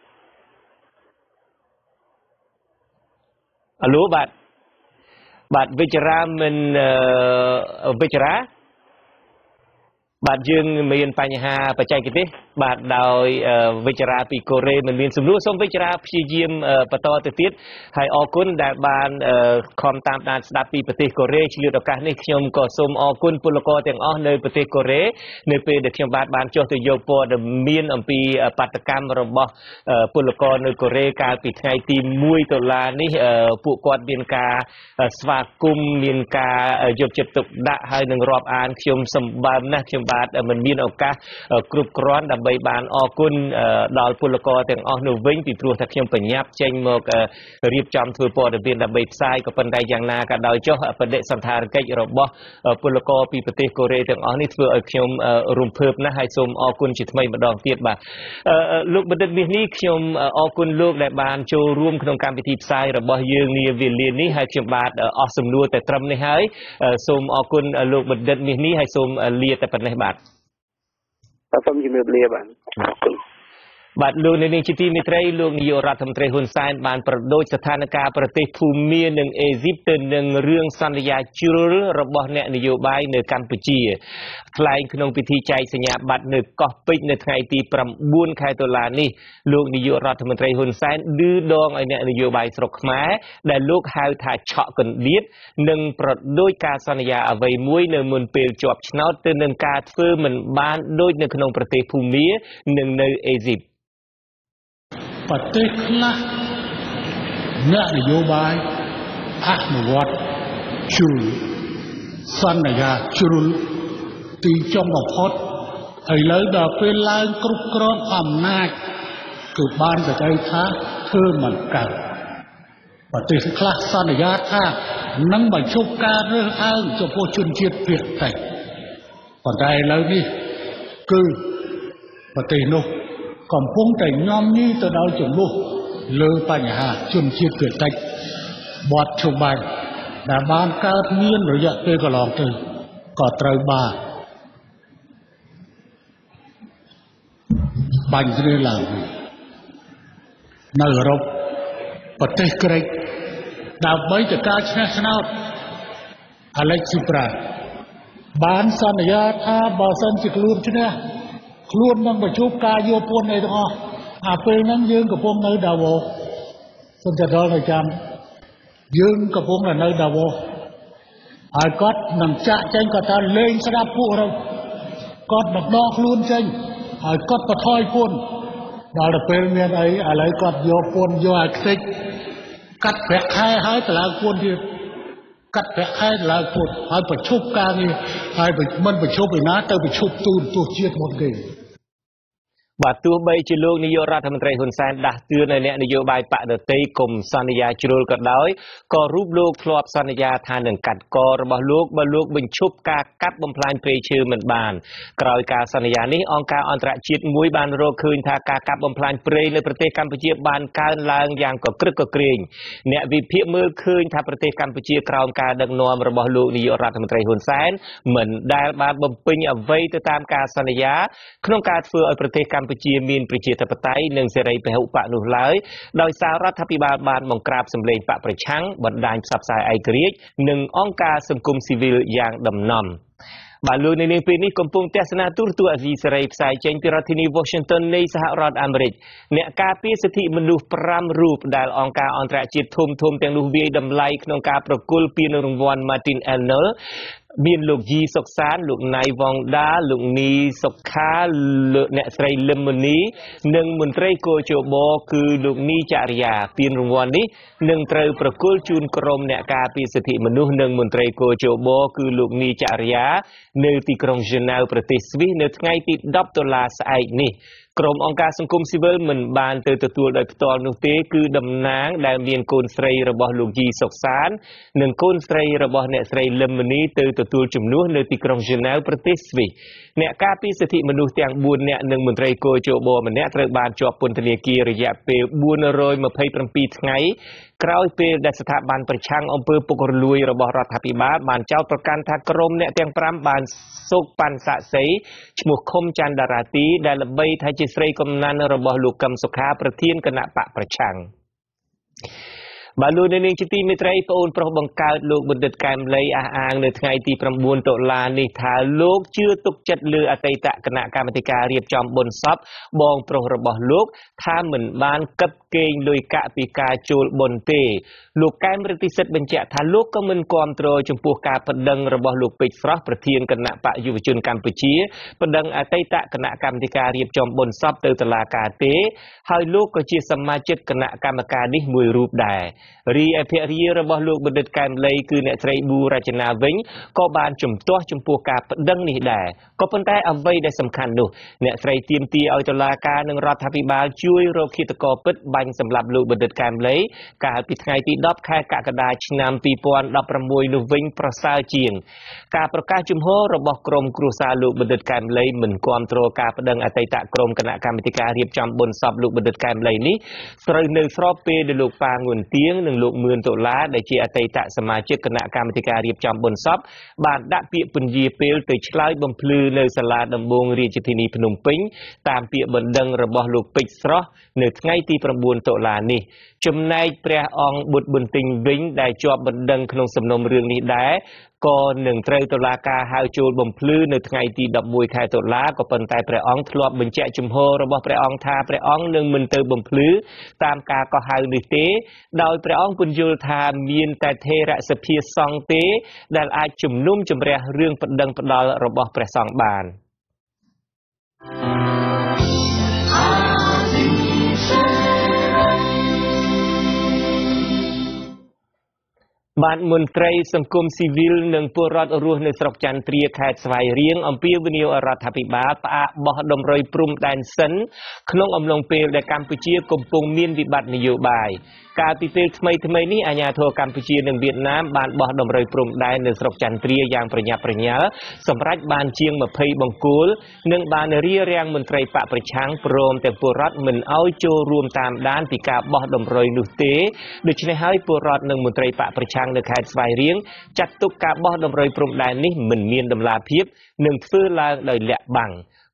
អាឡូបាទបាទវិជ្ជរាមិនវិជ្ជរាបាទយើងមានបញ្ហាបច្ចេកទេសបាទដោយវិជ្ជរាពីកូរ៉េមិនមានសំណួរសូមវិជ្ជរាព្យាយាមបន្តទៅទៀតហើយអរគុណដែលបានខំតាមដានស្ដាប់ពីប្រទេសកូរ៉េឆ្លៀតឱកាសនេះខ្ញុំក៏សូមអរគុណពលករទាំងអស់នៅប្រទេសកូរ៉េនៅពេលដែលខ្ញុំបាទបានចុះទៅយកព័ត៌មានអំពីបាតកម្មរបស់ពលករនៅកូរ៉េកាលពីថ្ងៃទីមួយតុលានេះពួកគាត់មានការស្វាគមន៍មានការយកចិត្តទុកដាក់ហើយនឹងរាប់អានខ្ញុំសម្បើមណាស់ខ្ញុំបាទមិនមានឱកាសគ្រប់គ្រាន់ដើម្បីបានអរគុណដល់ពលករទាំងអស់នោះវិញពីព្រោះថាខ្ញុំបញ្ញាប់ចេញមករៀបចំធ្វើព័ត៌មានដើម្បីផ្សាយក៏ប៉ុន្តែយ៉ាងណាក៏ដោយចុះបដិសណ្ឋារកិច្ចរបស់ពលករពីប្រទេសកូរ៉េទាំងអស់នេះធ្វើឲ្យខ្ញុំរំភើបណាស់ហើយសូមអរគុណជាថ្មីម្ដងទៀតបាទលោកបណ្ឌិតមាសនេះខ្ញុំអរគុណលោកដែលបានចូលរួមក្នុងកម្មវិធីផ្សាយរបស់យើងនាវេលានេះហើយខ្ញុំបាទអស់សំណួរតែត្រឹមនេះហើយសូមអរគុណលោកបណ្ឌិតមាសនេះហើយសូមលាតែប៉ុណ្ណេះបាទសូមជម្រាបលាបាទបាទលោកនាងជាទីមេត្រីលោកនាយករដ្ឋមន្ត្រីហ៊ុនសែនបានប្រដូចស្ថានភាពប្រទេសភូមានិងអេស៊ីបទៅនឹងរឿងសន្យាជ្រុលរបស់អ្នកនយោបាយនៅកម្ពុជាថ្លែងក្នុងពិធីចែកសញ្ញាបត្រនៅកោះពេជ្រនៅថ្ងៃទីប្រាំបួនខែតុលានេះលោកនាយករដ្ឋមន្ត្រីហ៊ុនសែនឌឺដងឲ្យអ្នកនយោបាយស្រុកខ្មែរដែលលោកហៅថាឆក់កណ្ដៀតនិងប្រដូចការសន្យាអ្វីមួយនៅមុនពេលជាប់ឆ្នោតទៅនឹងការធ្វើមិនបានដូចនៅក្នុងប្រទេសភូមានិងនៅអេស៊ីបប្រទេសខ្លះអ្នកនយោបាយអនុវត្តជ្រុលសន្យាជ្រុលទីចុងបំផុតឥឡូវដល់ពេលឡើងគ្រប់គ្រងអំណាចគឺបានតែថាធ្វើមិនកើតប្រទេសខ្លះសន្យាថានឹងបញ្ឈប់ការរើសអើងចំពោះជនជាតិភាគតិចប៉ុន្តែឥឡូវនេះគឺប្រទេសនោះកំពុងតែញោមញីទៅដល់ចំនួនលើបញ្ហាជនជាតិភាគតិចបទជបាញ់ដែលបានកើតមានរយៈពេលកន្លងទៅក៏ត្រូវបានបាញ់គ្នាឡើងនៅអឺរ៉ុបប្រទេសក្រិកដើម្បីទៅការឆ្នះឆ្នោតអាឡិចស៊ីប្រាបានសន្យាថាបើសិនជាខ្លួនឈ្នះខ្លួននឹងបញ្ឈប់ការយកពន្ធអីទាំងអស់អាពេលហ្នឹងយើងកំពុងនៅដាវ៉ូសូមចាត់ដល់នៅចាំយើងកំពុងនៅដាវ៉ូហើយគាត់នឹងចាក់ចេញគាត់ថាលេងស្ដាប់ពួកเราគាត់បដកខ្លួនចេញហើយគាត់បន្ថយពន្ធដល់ទៅពេលមានអីឥឡូវគាត់យកពន្ធយកឲ្យខ្ទេចកាត់ប្រាក់ខែហើយតឡើងពន្ធទៀតកាត់ប្រាក់ខែតឡើងពន្ធហើយបញ្ឈប់ការងារហើយមិនបញ្ឈប់ឯណាទៅបញ្ឈប់ទូនទស្សជាតិមុនគេបាទទោះបីជាលោកនាយករដ្ឋមន្ត្រីហ៊ុនសែនដាស់តឿនឲ្យអ្នកនយោបាយបកដតីកុំសន្យាជ្រុលក៏ដោយក៏រូបលោកធ្លាប់សន្យាថានឹងកាត់ករបស់លោកបើលោកបញ្ឈប់ការកាត់បំផ្លាញព្រៃឈើមិនបានក្រោយការសន្យានេះអង្គការអន្តរជាតិមួយបានរកឃើញថាការកាប់បំផ្លាញព្រៃនៅប្រទេសកម្ពុជាបានកើនឡើងយ៉ាងកក្រឹកកក្រែងអ្នកវិភាគមើលឃើញថាប្រទេសកម្ពុជាក្រោមការដឹកនាំរបស់លោកនាយករដ្ឋមន្ត្រីហ៊ុនសែនមិនដែលបានបំពេញអ្វីទៅតាមការសន្យាក្នុងការធ្វើឲ្យប្រទេសកម្ពុជាមានប្រជាធិបតេយ្យនិងសេរីពហុបកនោះឡើយដោយសាររដ្ឋាភិបាលបានបង្ក្រាបសម្លេងបកប្រឆាំងបណ្ដាញផ្សព្វផ្សាយឯករាជ្យនិងអង្គការសង្គមស៊ីវិលយ៉ាងដំណំបាទលោកនាងពេលនេះកំពុងទស្សនាទូរទស្សន៍អាស៊ីសេរីផ្សាយចេញពីរដ្ឋធានី Washington នៃសហរដ្ឋអាមេរិកអ្នកការពារសិទ្ធិមនុស្សប្រាំរូបដែលអង្គការអន្តរជាតិធំធំទាំងនោះវាយតម្លៃក្នុងការប្រគល់ពានរង្វាន់ Martin Ellnerមានលោកយីសុកសានលោកណៃវងដាលោកនីសុខាលោកអ្នកស្រីលឹមមនីនិងមន្ត្រីគយជបគឺលោកនីចរិយាពានរង្វាន់នេះនឹងត្រូវប្រគល់ជូនក្រុមអ្នកការពារសិទ្ធិមនុស្សនិងមន្ត្រីគយជបគឺលោកនីចរិយានៅទីក្រុងហ្សឺណែវប្រទេសស្វីសនៅថ្ងៃទីដប់ដុល្លារស្អែកនេះក្រុមអង្គការសង្គមស៊ីវិលមិនបានទៅទទួលដោយផ្ទាល់នោះទេគឺតំណាងដែលមានកូនស្រីរបស់លោកយីសុកសាននិងកូនស្រីរបស់អ្នកស្រីលឹមមនីទៅទទួលជំនួសនៅទីក្រុងហ្សឺណែវប្រទេសស្វីសអ្នកការពារសិទ្ធិមនុស្សទាំងបួននាក់និងមន្ត្រីគយជបម្នាក់ត្រូវបានជាប់ពន្ធនាគាររយៈពេលបួនរយម្ភៃប្រាំថ្ងៃក្រោយពេលដែលស្ថាប័នប្រឆាំងអំពើពុករលួយរបស់រដ្ឋាភិបាលបានចោទប្រកាន់ថាក្រុមអ្នកទាំងប្រាំបានសូកប៉ាន់សាក់សីឈ្មោះខុមច័ន្ទដារាទីដែលល្បីថាជាស្រីកំណាន់របស់លោកកឹមសុខាប្រធានគណៈបកប្រឆាំងបាទលោកនាងជាទីមេត្រីប្អូនប្រុសបង្កើតលោកបណ្ឌិតកែមលីអះអាងនៅថ្ងៃទីប្រាំបួនតុលានេះថាលោកជឿទុកចិត្តលើអតីតគណៈកម្មាធិការរៀបចំបុណ្យសពបងប្រុសរបស់លោកថាមិនបានកិបកេងលុយកាក់ពីការចូលបុណ្យទេលោកកែមរិទ្ធិសិទ្ធបញ្ជាក់ថាលោកក៏មិនគាំទ្រចំពោះការប្តឹងរបស់លោកពេជ្រស្រស់ប្រធានគណៈបកយុវជនកម្ពុជាប្តឹងអតីតគណៈកម្មាធិការរៀបចំបុណ្យសពទៅតុលាការទេហើយលោកក៏ជាសមាជិកគណៈកម្មការនេះមួយរូបដែររីឯភរិយារបស់លោកបណ្ឌិតកែមលីគឺអ្នកស្រីប៊ូរចនាវិញក៏បានជំទាស់ចំពោះការប្តឹងនេះដែរក៏ប៉ុន្តែអ្វីដែលសំខាន់នោះអ្នកស្រីទាមទារឲ្យតុលាការនិងរដ្ឋាភិបាលជួយរកឃាតករពិតបាញ់សម្លាប់លោកបណ្ឌិតកែមលីកាលពីថ្ងៃទីដប់ខែកក្កដាឆ្នាំពីរពាន់ដប់ប្រាំមួយនោះវិញប្រសើរជាងការប្រកាសជំហររបស់ក្រុមគ្រួសារលោកបណ្ឌិតកែមលីមិនគាំទ្រការប្តឹងអតីតក្រុមគណៈកម្មាធិការរៀបចំបុណ្យសពលោកបណ្ឌិតកែមលីនេះត្រូវនៅស្របពេលដែលលោកប៉ាងួនទៀងនិងលោកមឿនដុល្លារដែលជាអតីតសមាជិកគណៈកម្មាធិការរៀបចំបុណ្យសពបានដាក់ពាក្យពន្យាពេលទៅឆ្លើយបំភ្លឺនៅសាលាដំបងរាជធានីភ្នំពេញតាមពាក្យបណ្ដឹងរបស់លោកពេជ្រស្រស់នៅថ្ងៃទីប្រាំបួនតុលានេះចំណែកព្រះអង្គបុត្របន្ទិញវិញដែលជាប់បណ្ដឹងក្នុងសំណុំរឿងនេះដែរក៏នឹងត្រូវតុលាការហៅចូលបំភ្លឺនៅថ្ងៃទីដប់មួយខែតុលាក៏ប៉ុន្តែព្រះអង្គធ្លាប់បញ្ជាក់ជំហររបស់ព្រះអង្គថាព្រះអង្គនឹងមិនទៅបំភ្លឺតាមការកោះហៅនេះទេដោយព្រះអង្គពន្យល់ថាមានតែថេរសភាសង្ឃទេដែលអាចជំនុំជម្រះរឿងប្តឹងផ្ដាល់របស់ព្រះសង្ឃបានបានមន្ត្រីសង្គមស៊ីវិលនិងពលរដ្ឋរស់នៅស្រុកចន្ទ្រាខេត្តស្វាយរៀងអំពាវនាវរដ្ឋាភិបាលផ្អាកបោះដំរីព្រំដែនសិនក្នុងអំឡុងពេលដែលកម្ពុជាកំពុងមានវិបត្តិនយោបាយកាលពីពេលថ្មីថ្មីនេះអាជ្ញាធរកម្ពុជានិងវៀតណាមបានបោះដំរីព្រំដែននៅស្រុកចន្ទ្រាយ៉ាងប្រញាប់ប្រញាល់សម្រាប់បានជាងម្ភៃបង្គោលនិងបានរារាំងមន្ត្រីបកប្រឆាំងព្រមទាំងពលរដ្ឋមិនឲ្យចូលរួមតាមដានពីការបោះដំរីនោះទេដូច្នេះហើយពលរដ្ឋនិងមន្ត្រីបកប្រឆាំងនៅខេត្តស្វាយរៀងចាត់ទុកការបោះដំរីព្រំដែននេះមិនមានតម្លាភាពនិងធ្វើឡើងដោយលាក់បាំង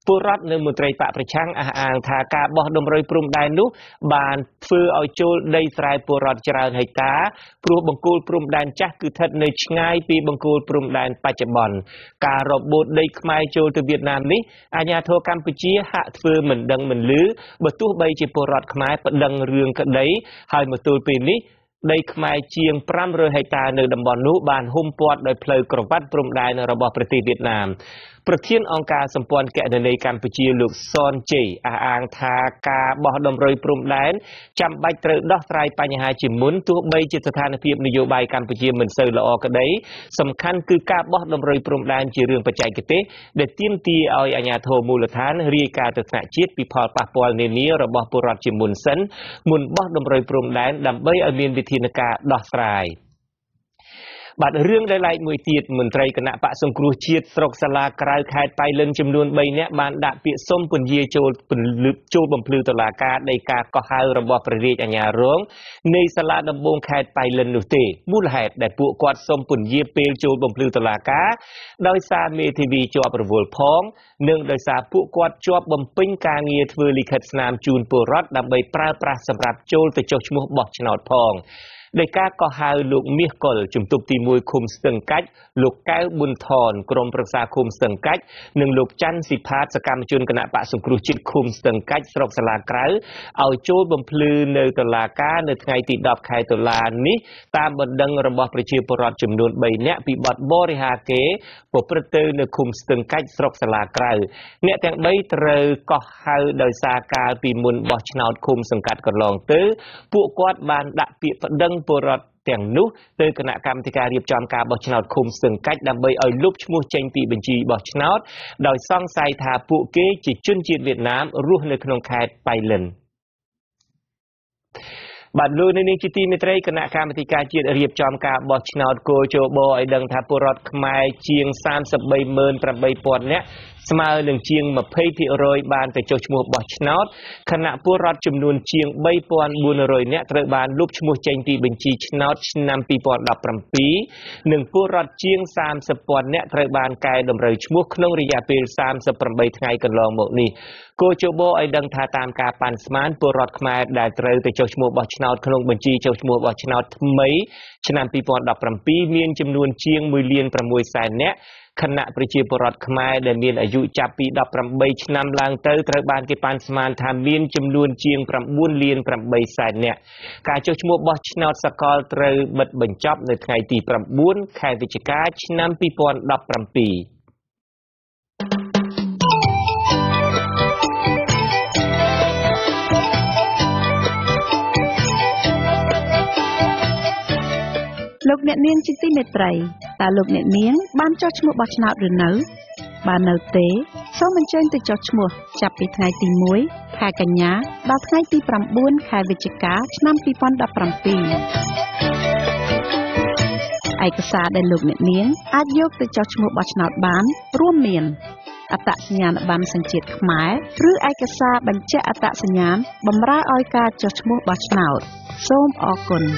ពលរដ្ឋនៅមន្ត្រីបកប្រឆាំងអះអាងថាការបោះដុំរុយព្រំដែននោះបានធ្វើឲ្យចូលដីស្រែពលរដ្ឋច្រើនហិកតាព្រោះបង្គោលព្រំដែនចាស់គឺស្ថិតនៅឆ្ងាយពីបង្គោលព្រំដែនបច្ចុប្បន្នការរបូតដីខ្មែរចូលទៅវៀតណាមនេះអាជ្ញាធរកម្ពុជាហាក់ធ្វើមិនដឹងមិនឮបើទោះបីជាពលរដ្ឋខ្មែរប្តឹងរឿងក្តីហើយមកទល់ពេលនេះដីខ្មែរជាងfive hundredហិកតានៅតំបន់នោះបានហុំព័ទ្ធដោយផ្លូវក្រវ៉ាត់ព្រំដែនរបស់ប្រទេសវៀតណាមប្រធានអង្គការសម្ព័ន្ធគណនេយ្យកម្ពុជាលោកសនជ័យអះអាងថាការបោះដុំរុយព្រំដែនចាំបាច់ត្រូវដោះស្រាយបញ្ហាជាមុនទោះបីជាស្ថានភាពនយោបាយកម្ពុជាមិនសូវល្អក្តីសំខាន់គឺការបោះដុំរុយព្រំដែនជារឿងបច្ចេកទេសដែលទាមទារឲ្យអាជ្ញាធរមូលដ្ឋានរាយការណ៍ទៅថ្នាក់ជាតិពីផលប៉ះពាល់នានារបស់ពលរដ្ឋជាមុនសិនមុនបោះដុំរុយព្រំដែនដើម្បីឲ្យមានវិធានការដោះស្រាយបាទរឿងដែលឡែកមួយទៀតមន្ត្រីគណៈបកសង្គ្រោះជាតិស្រុកសាលាក្រៅខេត្តបៃលិនចំនួនthreeនាក់បានដាក់ពាក្យសុំពន្យាចូលចូលបំភ្លឺតុលាការដីកាកោះហៅរបស់ព្រះរាជអាជ្ញារងនៃសាលាដំបងខេត្តបៃលិននោះទេមូលហេតុដែលពួកគាត់សុំពន្យាពេលចូលបំភ្លឺតុលាការដោយសារមេធាវីជាប់រវល់ផងនិងដោយសារពួកគាត់ជាប់បំពេញការងារធ្វើលិខិតស្នាមជូនពលរដ្ឋដើម្បីប្រើប្រាស់សម្រាប់ចូលទៅចុះឈ្មោះបោះឆ្នោតផងដោយការកោះហៅលោកមាសកុលជំទប់ទីoneឃុំស្ទឹងកាច់លោកកៅប៊ុនថនក្រុមប្រឹក្សាឃុំស្ទឹងកាច់និងលោកច័ន្ទសិផាតសកម្មជនគណៈបកសង្គ្រោះជាតិឃុំស្ទឹងកាច់ស្រុកសាលាក្រៅឲ្យចូលបំភ្លឺនៅតុលាការនៅថ្ងៃទីtenខែតុលានេះតាមបណ្ដឹងរបស់ប្រជាពលរដ្ឋចំនួនthreeនាក់ពីបទបរិហាកេរប្រព្រឹត្តទៅនៅឃុំស្ទឹងកាច់ស្រុកសាលាក្រៅអ្នកទាំងthreeត្រូវកោះហៅដោយសារកាលពីមុនបោះឆ្នោតឃុំសង្កាត់កន្លងទៅពួកគាត់បានដាក់ពាក្យប្តឹងពលរដ្ឋទាំងនោះទៅគណៈកម្មាធិការរៀបចំការបោះឆ្នោតឃុំស្ទឹងកាច់ដើម្បីឲ្យលុបឈ្មោះចេញពីបញ្ជីបោះឆ្នោតដោយសង្ស័យថាពួកគេជាជនជាតិវៀតណាមរស់នៅក្នុងខេត្តបៃលិនបាទលោកនាងជាទីមេត្រីគណៈកម្មាធិការជាតិរៀបចំការបោះឆ្នោតគោលជបឲ្យដឹងថាពលរដ្ឋខ្មែរជាងthirty-three thousandនាក់ស្មើនឹងជាងtwenty percentបានទៅចុះឈ្មោះបោះឆ្នោតខណៈពលរដ្ឋចំនួនជាងthree thousand four hundredនាក់ត្រូវបានលុបឈ្មោះចេញពីបញ្ជីឆ្នោតឆ្នាំtwenty seventeenនិងពលរដ្ឋជាងthirty thousandនាក់ត្រូវបានកែតម្រូវឈ្មោះក្នុងរយៈពេលthirty-eightថ្ងៃកន្លងមកនេះគោលជបឲ្យដឹងថាតាមការប៉ាន់ស្មានពលរដ្ឋខ្មែរដែលត្រូវទៅចុះឈ្មោះបោះឆ្នោតក្នុងបញ្ជីចុះឈ្មោះបោះឆ្នោតថ្មីឆ្នាំtwenty seventeenមានចំនួនជាងone lakh six thousandនាក់ខណៈប្រជាពលរដ្ឋខ្មែរដែលមានអាយុចាប់ពីeighteenឆ្នាំឡើងទៅត្រូវបានគេប៉ាន់ស្មានថាមានចំនួនជាងnine lakh eight thousandនាក់ការចុះឈ្មោះបោះឆ្នោតសកលត្រូវបិទបញ្ចប់នៅថ្ងៃទីnineខែវិច្ឆិកាឆ្នាំtwenty seventeen លោកអ្នកនាងជាទីមេត្រីតើលោកអ្នកនាងបានចុះឈ្មោះបោះឆ្នោតឬនៅបើនៅទេសូមអញ្ជើញទៅចុះឈ្មោះចាប់ពីថ្ងៃទីoneខែកញ្ញាដល់ថ្ងៃទីnineខែវិច្ឆិកាឆ្នាំtwenty seventeenឯកសារដែលលោកអ្នកនាងអាចយកទៅចុះឈ្មោះបោះឆ្នោតបានរួមមានអត្តសញ្ញាណប័ណ្ណសញ្ជាតិខ្មែរឬឯកសារបញ្ជាក់អត្តសញ្ញាណបម្រើឲ្យការចុះឈ្មោះបោះឆ្នោតសូមអរគុណ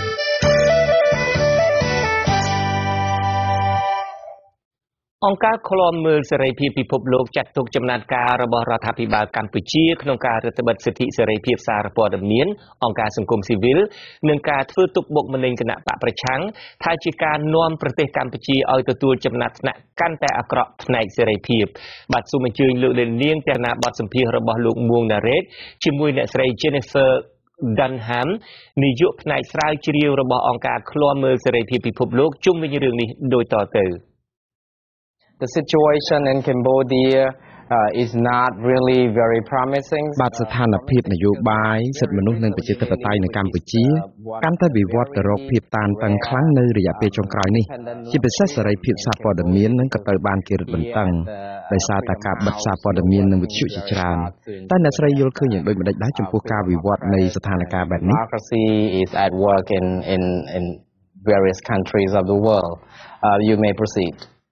អង្គការឃ្លាំមើលសេរីភាពពិភពលោកចាត់ទុកចំណាត់ការរបស់រដ្ឋាភិបាលកម្ពុជាក្នុងការរឹតបន្តឹងសិទ្ធិសេរីភាពសារព័ត៌មានអង្គការសង្គមស៊ីវិលនិងការធ្វើទុកបុកម្នេញគណៈបកប្រឆាំងថាជាការនាំប្រទេសកម្ពុជាឲ្យទទួលចំណាត់ថ្នាក់កាន់តែអាក្រក់ផ្នែកសេរីភាពបាទសូមអញ្ជើញលោកលាននាងទាំងណាបទសម្ភាសន៍របស់លោកមួងណារ៉េតជាមួយអ្នកស្រី Jennifer Dunham នាយកផ្នែកស្រាវជ្រាវរបស់អង្គការឃ្លាំមើលសេរីភាពពិភពលោកជុំវិញរឿងនេះដូចតទៅ The situation in Cambodia uh, is not really very promising. បាទស្ថានភាពនយោបាយសិទ្ធិមនុស្សនិងប្រជាធិបតេយ្យនៅកម្ពុជាកាន់តែវិវត្តទៅរកភាពតានតឹងខ្លាំងនៅរយៈពេលចុងក្រោយនេះជាពិសេសសេរីភាពសារព័ត៌មាននឹងក៏ត្រូវបានគេរឹតបន្តឹងដោយសារតែការបិទសារព័ត៌មាននិងវិទ្យុជាច្រើនតែអ្នកស្រីយល់ឃើញយ៉ាងដូចម្តេចដែរចំពោះការវិវត្តនៃស្ថានភាពបែបនេះ Democracy is at work in in in various countries of the world. Uh, you may proceed.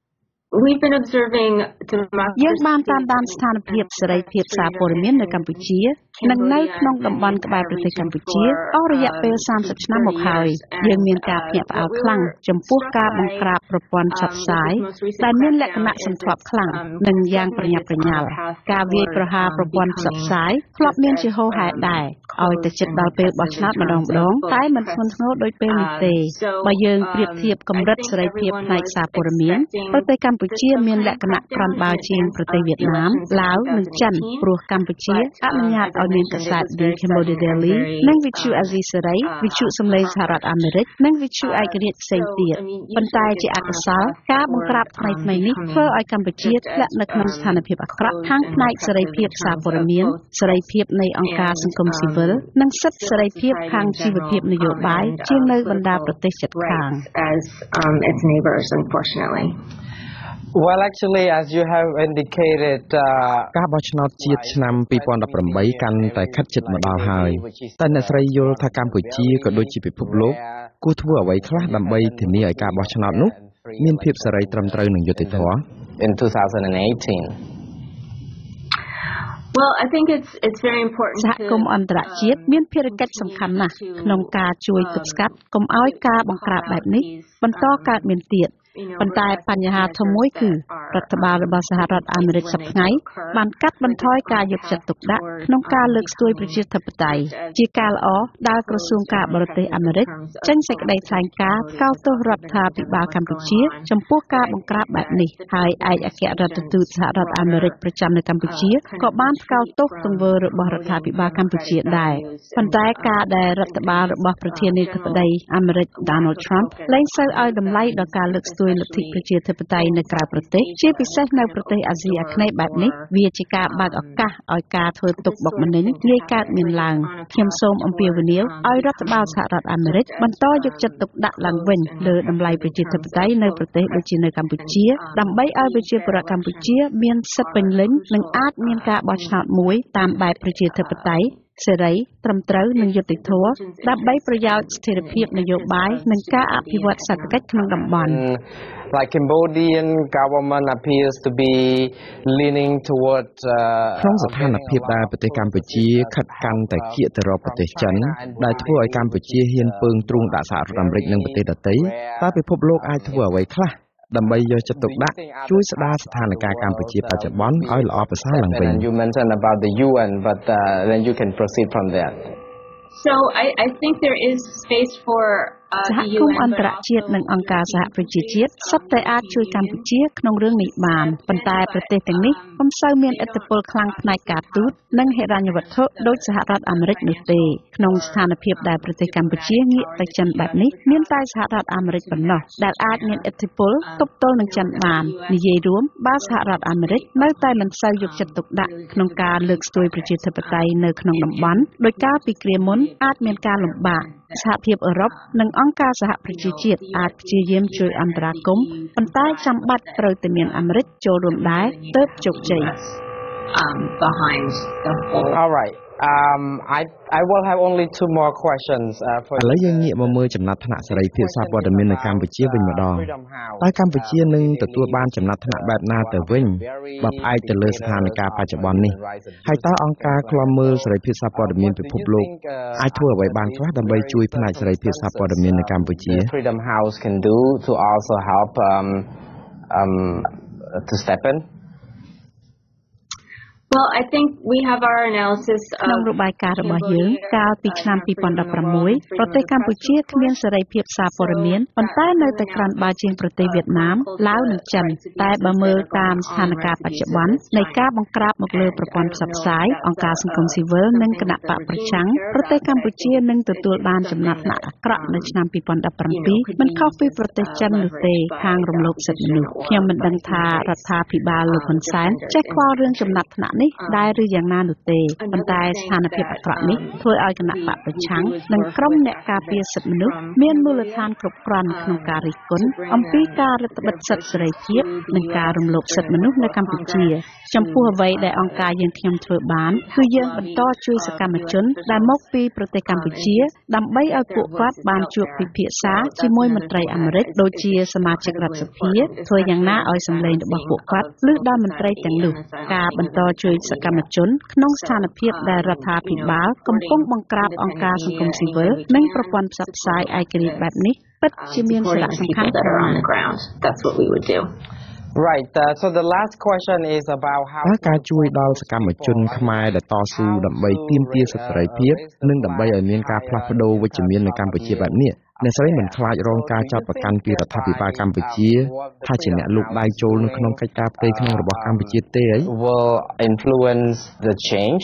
We've been observing យើងបានតាមដានស្ថានភាពសេរីភាពសារព័ត៌មាននៅកម្ពុជានិងនៅក្នុងតំបន់ក្បែរប្រទេសកម្ពុជាអស់រយៈពេលសាមសិបឆ្នាំមកហើយយើងមានការភ្ញាក់ផ្អើលខ្លាំងចំពោះការបង្ក្រាបប្រព័ន្ធផ្សព្វផ្សាយដែលមានលក្ខណៈសន្ធាប់ខ្លាំងនិងយ៉ាងប្រញាប់ប្រញាល់ការវាយប្រហារប្រព័ន្ធផ្សព្វផ្សាយធ្លាប់មានជាហូរហែដែរឲ្យទៅជិតដល់ពេលបោះឆ្នោតម្ដងម្ដងតែមិនធ្ងន់ធ្ងរដូចពេលនេះទេបើយើងប្រៀបធៀបកម្រិតសេរីភាពផ្នែកសារព័ត៌មានប្រទេសកម្ពុជាមានលក្ខណៈក្រាន់បើជាងប្រទេសវៀតណាមឡាវនិងចិនព្រោះកម្ពុជាអនុញ្ញាតឲ្យមានកាសែត The Cambodia Daily និងវិទ្យុអាស៊ីសេរីវិទ្យុសំឡេងសហរដ្ឋអាមេរិកនិងវិទ្យុឯករាជ្យផ្សេងទៀតប៉ុន្តែជាអកុសលការបង្ក្រាបថ្មីៗនេះធ្វើឲ្យកម្ពុជាធ្លាក់នៅក្នុងស្ថានភាពអាក្រក់ខាងផ្នែកសេរីភាពសារព័ត៌មានសេរីភាពនៃអង្គការសង្គមស៊ីវិលនិងសិទ្ធិសេរីភាពខាងជីវភាពនយោបាយជាងនៅបណ្ដាប្រទេសជិតខាង Well, actually, as you have indicated, ការបោះឆ្នោតជាតិឆ្នាំពីរពាន់ដប់ប្រាំបីកាន់តែខិតជិតមកដល់ហើយតែអ្នកស្រីយល់ថាកម្ពុជាក៏ដូចជាពិភពលោកគួរធ្វើអ្វីខ្លះដើម្បីធានាឲ្យការបោះឆ្នោតនោះមានភាពសេរីត្រឹមត្រូវនិងយុត្តិធម៌ in twenty eighteen. Well, I think it's it's very important សហគមន៍អន្តរជាតិមានភារកិច្ចសំខាន់ណាស់ក្នុងការជួយទប់ស្កាត់កុំឲ្យការបង្ក្រាបបែបនេះបន្តកើតមានទៀតប៉ុន្តែបញ្ហាធំមួយគឺរដ្ឋបាលរបស់សហរដ្ឋអាមេរិកសប្តាហ៍ថ្ងៃបានកាត់បន្ថយការយកចិត្តទុកដាក់ក្នុងការលើកស្ទួយប្រជាធិបតេយ្យជាការល្អដែលក្រសួងការបរទេសអាមេរិកចេញសេចក្តីថ្លែងការណ៍ថ្កោលទោសរដ្ឋាភិបាលកម្ពុជាចំពោះការបង្ក្រាបបែបនេះហើយឯកអគ្គរដ្ឋទូតសហរដ្ឋអាមេរិកប្រចាំនៅកម្ពុជាក៏បានថ្កោលទោសទង្វើរបស់រដ្ឋាភិបាលកម្ពុជាដែរប៉ុន្តែការដែលរដ្ឋបាលរបស់ប្រធានាធិបតីអាមេរិក Donald Trump លែងសូវឲ្យតម្លៃដល់ការលើកស្ទួយលទ្ធិប្រជាធិបតេយ្យនៅក្រៅប្រទេសជាពិសេសនៅប្រទេសអាស៊ីអាគ្នេយ៍បែបនេះវាជាការបើកឱកាសឲ្យការធ្វើទុកបុកម្នេញងាយកើតមានឡើងខ្ញុំសូមអំពាវនាវឲ្យរដ្ឋបាលសហរដ្ឋអាមេរិកបន្តយកចិត្តទុកដាក់ឡើងវិញលើតម្លៃប្រជាធិបតេយ្យនៅប្រទេសដូចជានៅកម្ពុជាដើម្បីឲ្យប្រជាពលរដ្ឋកម្ពុជាមានសិទ្ធិពេញលេញនិងអាចមានការបោះឆ្នោតមួយតាមបែបប្រជាធិបតេយ្យសេរីត្រឹមត្រូវនិងយុត្តិធម៌ដើម្បីប្រយោជន៍ស្ថិរភាពនយោបាយនិងការអភិវឌ្ឍសេដ្ឋកិច្ចក្នុងតំបន់ Like Cambodian government appears to be leaning toward ក្នុងស្ថានភាពដែលប្រទេសកម្ពុជាខិតកាន់តែគៀកទៅរកប្រទេសចិនដែលធ្វើឲ្យកម្ពុជាហ៊ានពើងទ្រូងដាក់សហរដ្ឋអាមេរិកនិងប្រទេសដទៃតើពិភពលោកអាចធ្វើអ្វីខ្លះដើម្បីយកចិត្តទុកដាក់ជួយស្ដារស្ថានភាពកម្ពុជាបច្ចុប្បន្នឲ្យល្អប្រសើរឡើងវិញ You mentioned about the U N but uh, then you can proceed from there. So I I think there is space for សហគមន៍អន្តរជាតិនិងអង្គការសហប្រជាជាតិសុទ្ធតែអាចជួយកម្ពុជាក្នុងរឿងនេះបានប៉ុន្តែប្រទេសទាំងនេះមិនសូវមានឥទ្ធិពលខ្លាំងផ្នែកការទូតនិងហិរញ្ញវត្ថុដូចសហរដ្ឋអាមេរិកនោះទេក្នុងស្ថានភាពដែលប្រទេសកម្ពុជាងាកទៅចិនបែបនេះមានតែសហរដ្ឋអាមេរិកប៉ុណ្ណោះដែលអាចមានឥទ្ធិពលទប់ទល់នឹងចិនបាននិយាយរួមបើសហរដ្ឋអាមេរិកនៅតែមិនសូវយកចិត្តទុកដាក់ក្នុងការលើកស្ទួយប្រជាធិបតេយ្យនៅក្នុងតំបន់ដោយកាលពីគ្រាមុនអាចមានការលំបាកសហភាពអឺរ៉ុបនិងអង្គការសហប្រជាជាតិអាចព្យាយាមជួយអន្តរាគមន៍ប៉ុន្តែចាំបាច់ត្រូវតែមានអាមេរិកចូលរួមដែរទើបជោគជ័យ behind the whole All right um I I will have only two more questions uh, for ឥឡូវយើងងាកមកមើលចំណាត់ថ្នាក់សេរីភាពសារព័ត៌មាននៅកម្ពុជាវិញម្ដងតើកម្ពុជានឹងទទួលបានចំណាត់ថ្នាក់បែបណាទៅវិញបើផ្អែកទៅលើស្ថានភាពបច្ចុប្បន្ននេះហើយតើអង្គការឃ្លាំមើលសេរីភាពសារព័ត៌មានពិភពលោកអាចធ្វើអ្វីបានខ្លះដើម្បីជួយផ្នែកសេរីភាពសារព័ត៌មាននៅកម្ពុជា Freedom House can do to also help um um to step in Well, I think we have our analysis ក្នុងរបាយការណ៍របស់យើងកាលពីឆ្នាំពីរពាន់ដប់ប្រាំមួយប្រទេសកម្ពុជាគ្មានសេរីភាពសារព័ត៌មានប៉ុន្តែនៅតែក្រាន់បើជាងប្រទេសវៀតណាមឡាវនិងចិនតែបើមើលតាមស្ថានភាពបច្ចុប្បន្ននៃការបង្ក្រាបមកលើប្រព័ន្ធផ្សព្វផ្សាយអង្គការសង្គមស៊ីវិលនិងគណៈបកប្រឆាំងប្រទេសកម្ពុជានឹងទទួលបានចំណាត់ថ្នាក់អាក្រក់នៅឆ្នាំពីរពាន់ដប់ប្រាំពីរមិនខុសពីប្រទេសចិននោះទេខាងរំលោភសិទ្ធិមនុស្សខ្ញុំមិនដឹងថារដ្ឋាភិបាលលោកហ៊ុនសែនចេះខ្វល់រឿងចំណាត់ថ្នាក់នេះដែរឬយ៉ាងណានោះទេប៉ុន្តែស្ថានភាពអាក្រក់នេះធ្វើឲ្យគណៈបកប្រឆាំងនិងក្រុមអ្នកការពារសិទ្ធិមនុស្សមានមូលដ្ឋានគ្រប់គ្រាន់ក្នុងការរិះគន់អំពីការរឹតបន្តឹងសិទ្ធិសេរីភាពនិងការរំលោភសិទ្ធិមនុស្សនៅកម្ពុជាចំពោះអ្វីដែលអង្គការយើងខ្ញុំធ្វើបានគឺយើងបន្តជួយសកម្មជនដែលមកពីប្រទេសកម្ពុជាដើម្បីឲ្យពួកគាត់បានជួបពិភាក្សាជាមួយមន្ត្រីអាមេរិកដូចជាសមាជិករដ្ឋសភាធ្វើយ៉ាងណាឲ្យសម្លេងរបស់ពួកគាត់ឮដល់មន្ត្រីទាំងនោះការបន្តជួយសកម្មជនក្នុងស្ថានភាពដែលរដ្ឋាភិបាលកំពុងបង្ក្រាបអង្គការសង្គមស៊ីវិលនិងប្រព័ន្ធផ្សព្វផ្សាយឯករាជ្យបែបនេះពិតជាមានសារៈសំខាន់ That's what we would do. Right. Uh, so the last question is about how ការជួយដល់សកម្មជនខ្មែរដែលតស៊ូដើម្បីទាមទារសិទ្ធិសេរីភាពនិងដើម្បីឲ្យមានការផ្លាស់ប្ដូរវិជ្ជមាននៅកម្ពុជាបែបនេះអ្នកស្រីមិនខ្លាចរងការចោទប្រកាន់ពីរដ្ឋាភិបាលកម្ពុជាថាជាអ្នកលូកដៃចូលនៅក្នុងកិច្ចការផ្ទៃក្នុងរបស់កម្ពុជាទេអី will influence the change.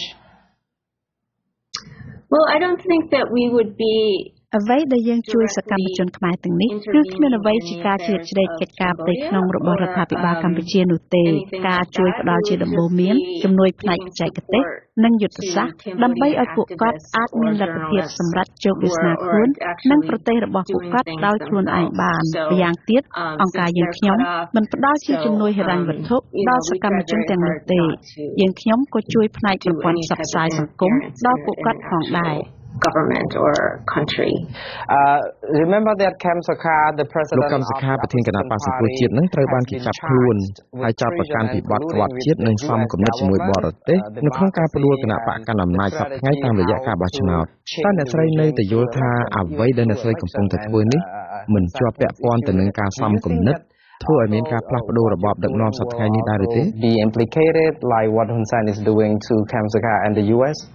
Well, I don't think that we would be អ្វីដែលយើងជួយសកម្មជនខ្មែរទាំងនេះគឺគ្មានអ្វីជាការជ្រៀតជ្រែកកិច្ចការផ្ទៃក្នុងរបស់រដ្ឋាភិបាលកម្ពុជានោះទេការជួយផ្ដល់ជាដំបូន្មានជំនួយផ្នែកបច្ចេកទេសនិងយុទ្ធសាស្ត្រដើម្បីឲ្យពួកគាត់អាចមានលទ្ធភាពសម្រេចជោគវាសនាខ្លួននិងប្រទេសរបស់ពួកគាត់ដោយខ្លួនឯងបានម្យ៉ាងទៀតអង្គការយើងខ្ញុំមិនផ្ដល់ជាជំនួយហិរញ្ញវត្ថុដល់សកម្មជនទាំងនោះទេយើងខ្ញុំក៏ជួយផ្នែកប្រព័ន្ធផ្សព្វផ្សាយសង្គមដល់ពួកគាត់ផងដែរ government or country. Uh, remember that Kem Sokha, the president លោកកឹមសុខាប្រធានគណៈបក្សសង្គ្រោះជាតិនឹងត្រូវបានគេចាប់ខ្លួនហើយចោទប្រកាន់ពីបទក្បត់ជាតិនិងសំគំនិតជាមួយបរទេសនៅក្នុងការផ្ដួលគណៈបកកណ្ដាលអំណាចសប្តាហ៍ថ្ងៃតាមរយៈការបោះឆ្នោតតែអ្នកស្រីនៅតែយល់ថាអ្វីដែលអ្នកស្រីកំពុងតែធ្វើនេះមិនជាប់ពាក់ព័ន្ធទៅនឹងការសំគំនិតធ្វើឲ្យមានការផ្លាស់ប្ដូររបបដឹកនាំសប្តាហ៍ថ្ងៃនេះដែរឬទេ be implicated like what Hun Sen is doing to Kem Sokha and the U S.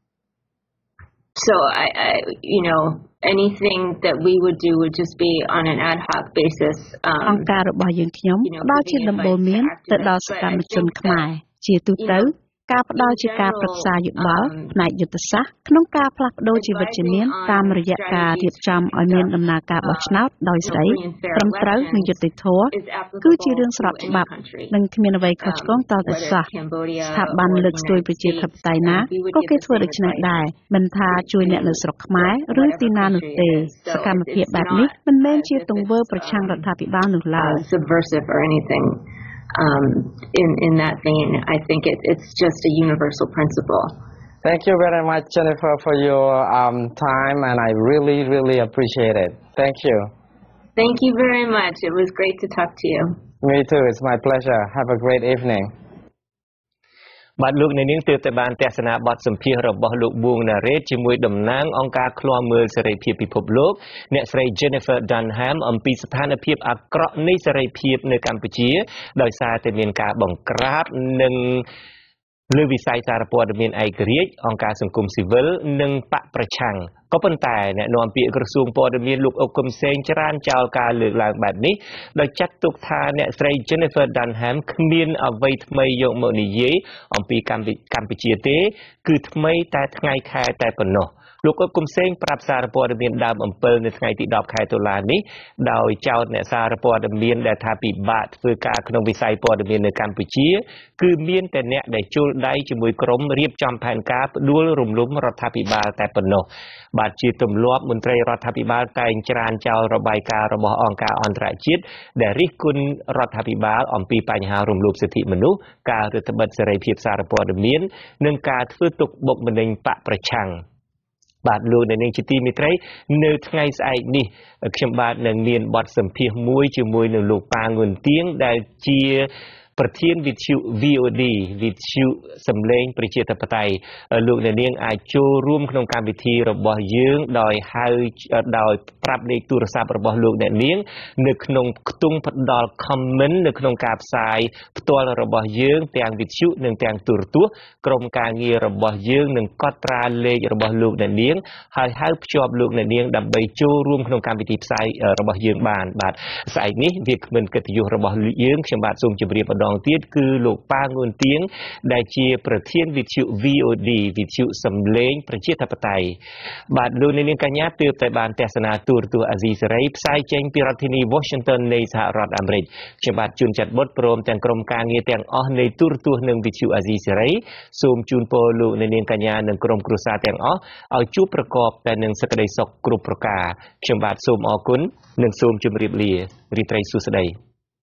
So I, I, you know, anything that we would do would just be on an ad hoc basis. អង្គការរបស់យើងខ្ញុំផ្ដល់ជាដំបូន្មានទៅដល់សកម្មជនខ្មែរជាទូទៅការផ្ដល់ជាការប្រឹក្សាយោបល់ផ្នែកយុទ្ធសាស្ត្រក្នុងការផ្លាស់ប្ដូរជីវិតជាមានតាមរយៈការរៀបចំឲ្យមានដំណើរការបោះឆ្នោតដោយស្ដីត្រឹមត្រូវនិងយុត្តិធម៌គឺជារឿងស្របច្បាប់និងគ្មានអ្វីខុសឆ្គងតទៅសោះស្ថាប័នលើកស្ទួយប្រជាធិបតេយ្យណាក៏គេធ្វើដូច្នេះដែរមិនថាជួយអ្នកនៅស្រុកខ្មែរឬទីណានោះទេសកម្មភាពបែបនេះមិនមែនជាទង្វើប្រឆាំងរដ្ឋាភិបាលនោះឡើយ subversive or anything Um, in, in that vein, I think it, it's just a universal principle. Thank you very much, Jennifer, for your um, time, and I really, really appreciate it. Thank you. Thank you very much. It was great to talk to you. Me too. It's my pleasure. Have a great evening. បាទលោកអ្នកនាងទើបតែបានទស្សនាបទសម្ភាសន៍របស់លោកបួងណារ៉េតជាមួយតំណាងអង្គការឃ្លាំមើលសេរីភាពពិភពលោកអ្នកស្រី Jennifer Dunham អំពីស្ថានភាពអាក្រក់នៃសេរីភាពនៅកម្ពុជាដោយសារតែមានការបង្ក្រាបនិងលើវិស័យសារព័ត៌មានឯករាជ្យអង្គការសង្គមស៊ីវិលនិងបកប្រឆាំងក៏ប៉ុន្តែអ្នកនាំពាក្យក្រសួងព័ត៌មានលោកអុកកឹមសេងច្រានចោលការលើកឡើងបែបនេះដោយចាត់ទុកថាអ្នកស្រី Jennifer Dunham គ្មានអ្វីថ្មីយកមកនិយាយអំពីកម្ពុជាទេគឺថ្មីតែថ្ងៃខែតែប៉ុណ្ណោះលោកអុកកឹមសេងប្រាប់សារព័ត៌មានដើមអំពិលនៅថ្ងៃទីដប់ខែតុលានេះដោយចោទអ្នកសារព័ត៌មានដែលថាពិបាកធ្វើការក្នុងវិស័យព័ត៌មាននៅកម្ពុជាគឺមានតែអ្នកដែលជុលដៃជាមួយក្រុមរៀបចំផែនការផ្ដួលរំលំរដ្ឋាភិបាលតែប៉ុណ្ណោះបាទជាទម្លាប់មន្ត្រីរដ្ឋាភិបាលតែងច្រានចោលរបាយការណ៍របស់អង្គការអន្តរជាតិដែលរិះគន់រដ្ឋាភិបាលអំពីបញ្ហារំលោភសិទ្ធិមនុស្សការរឹតបន្តឹងសេរីភាពសារព័ត៌មាននិងការធ្វើទុកបុកម្នេញបកប្រឆាំងបាទលោកអ្នកនាងជាទីមេត្រីនៅថ្ងៃស្អែកនេះខ្ញុំបាទនឹងមានបទសម្ភាសន៍មួយជាមួយនឹងលោកប៉ាងុនទៀងដែលជាប្រធានវិទ្យុ V O D វិទ្យុសម្លេងប្រជាធិបតេយ្យលោកអ្នកនាងអាចចូលរួមក្នុងកម្មវិធីរបស់យើងដោយហៅដោយប្រាប់លេខទូរស័ព្ទរបស់លោកអ្នកនាងនៅក្នុងខ្ទង់ផ្ដល់ comment នៅក្នុងការផ្សាយផ្ទាល់របស់យើងទាំងវិទ្យុនិងទាំងទូរទស្សន៍ក្រុមការងាររបស់យើងនឹងកត់ត្រាលេខរបស់លោកអ្នកនាងហើយហៅភ្ជាប់លោកអ្នកនាងដើម្បីចូលរួមក្នុងកម្មវិធីផ្សាយរបស់យើងបានបាទស្អែកនេះវាគ្មិនកិត្តិយសរបស់យើងខ្ញុំបាទសូមជម្រាបម្ដងទៀតគឺលោកប៉ាងួនទៀងដែលជាប្រធានវិទ្យុ V O D វិទ្យុសម្លេងប្រជាធិបតេយ្យបាទលោកនាងកញ្ញាទើបតែបានទស្សនាទូទូរទស្សន៍អាស៊ីសេរីផ្សាយចេញពីរដ្ឋធានី Washington នៃសហរដ្ឋអាមេរិកខ្ញុំបាទជួនចាត់បុតព្រមទាំងក្រុមការងារទាំងអស់នៃទូរទស្សន៍និងវិទ្យុអាស៊ីសេរីសូមជូនពរលោកអ្នកនាងកញ្ញានិងក្រុមគ្រួសារទាំងអស់ឲ្យជួបប្រកបតែនឹងសេចក្តីសុខគ្រប់ប្រការខ្ញុំបាទសូមអរគុណនិងសូមជម្រាបលារីត្រីសួស្តី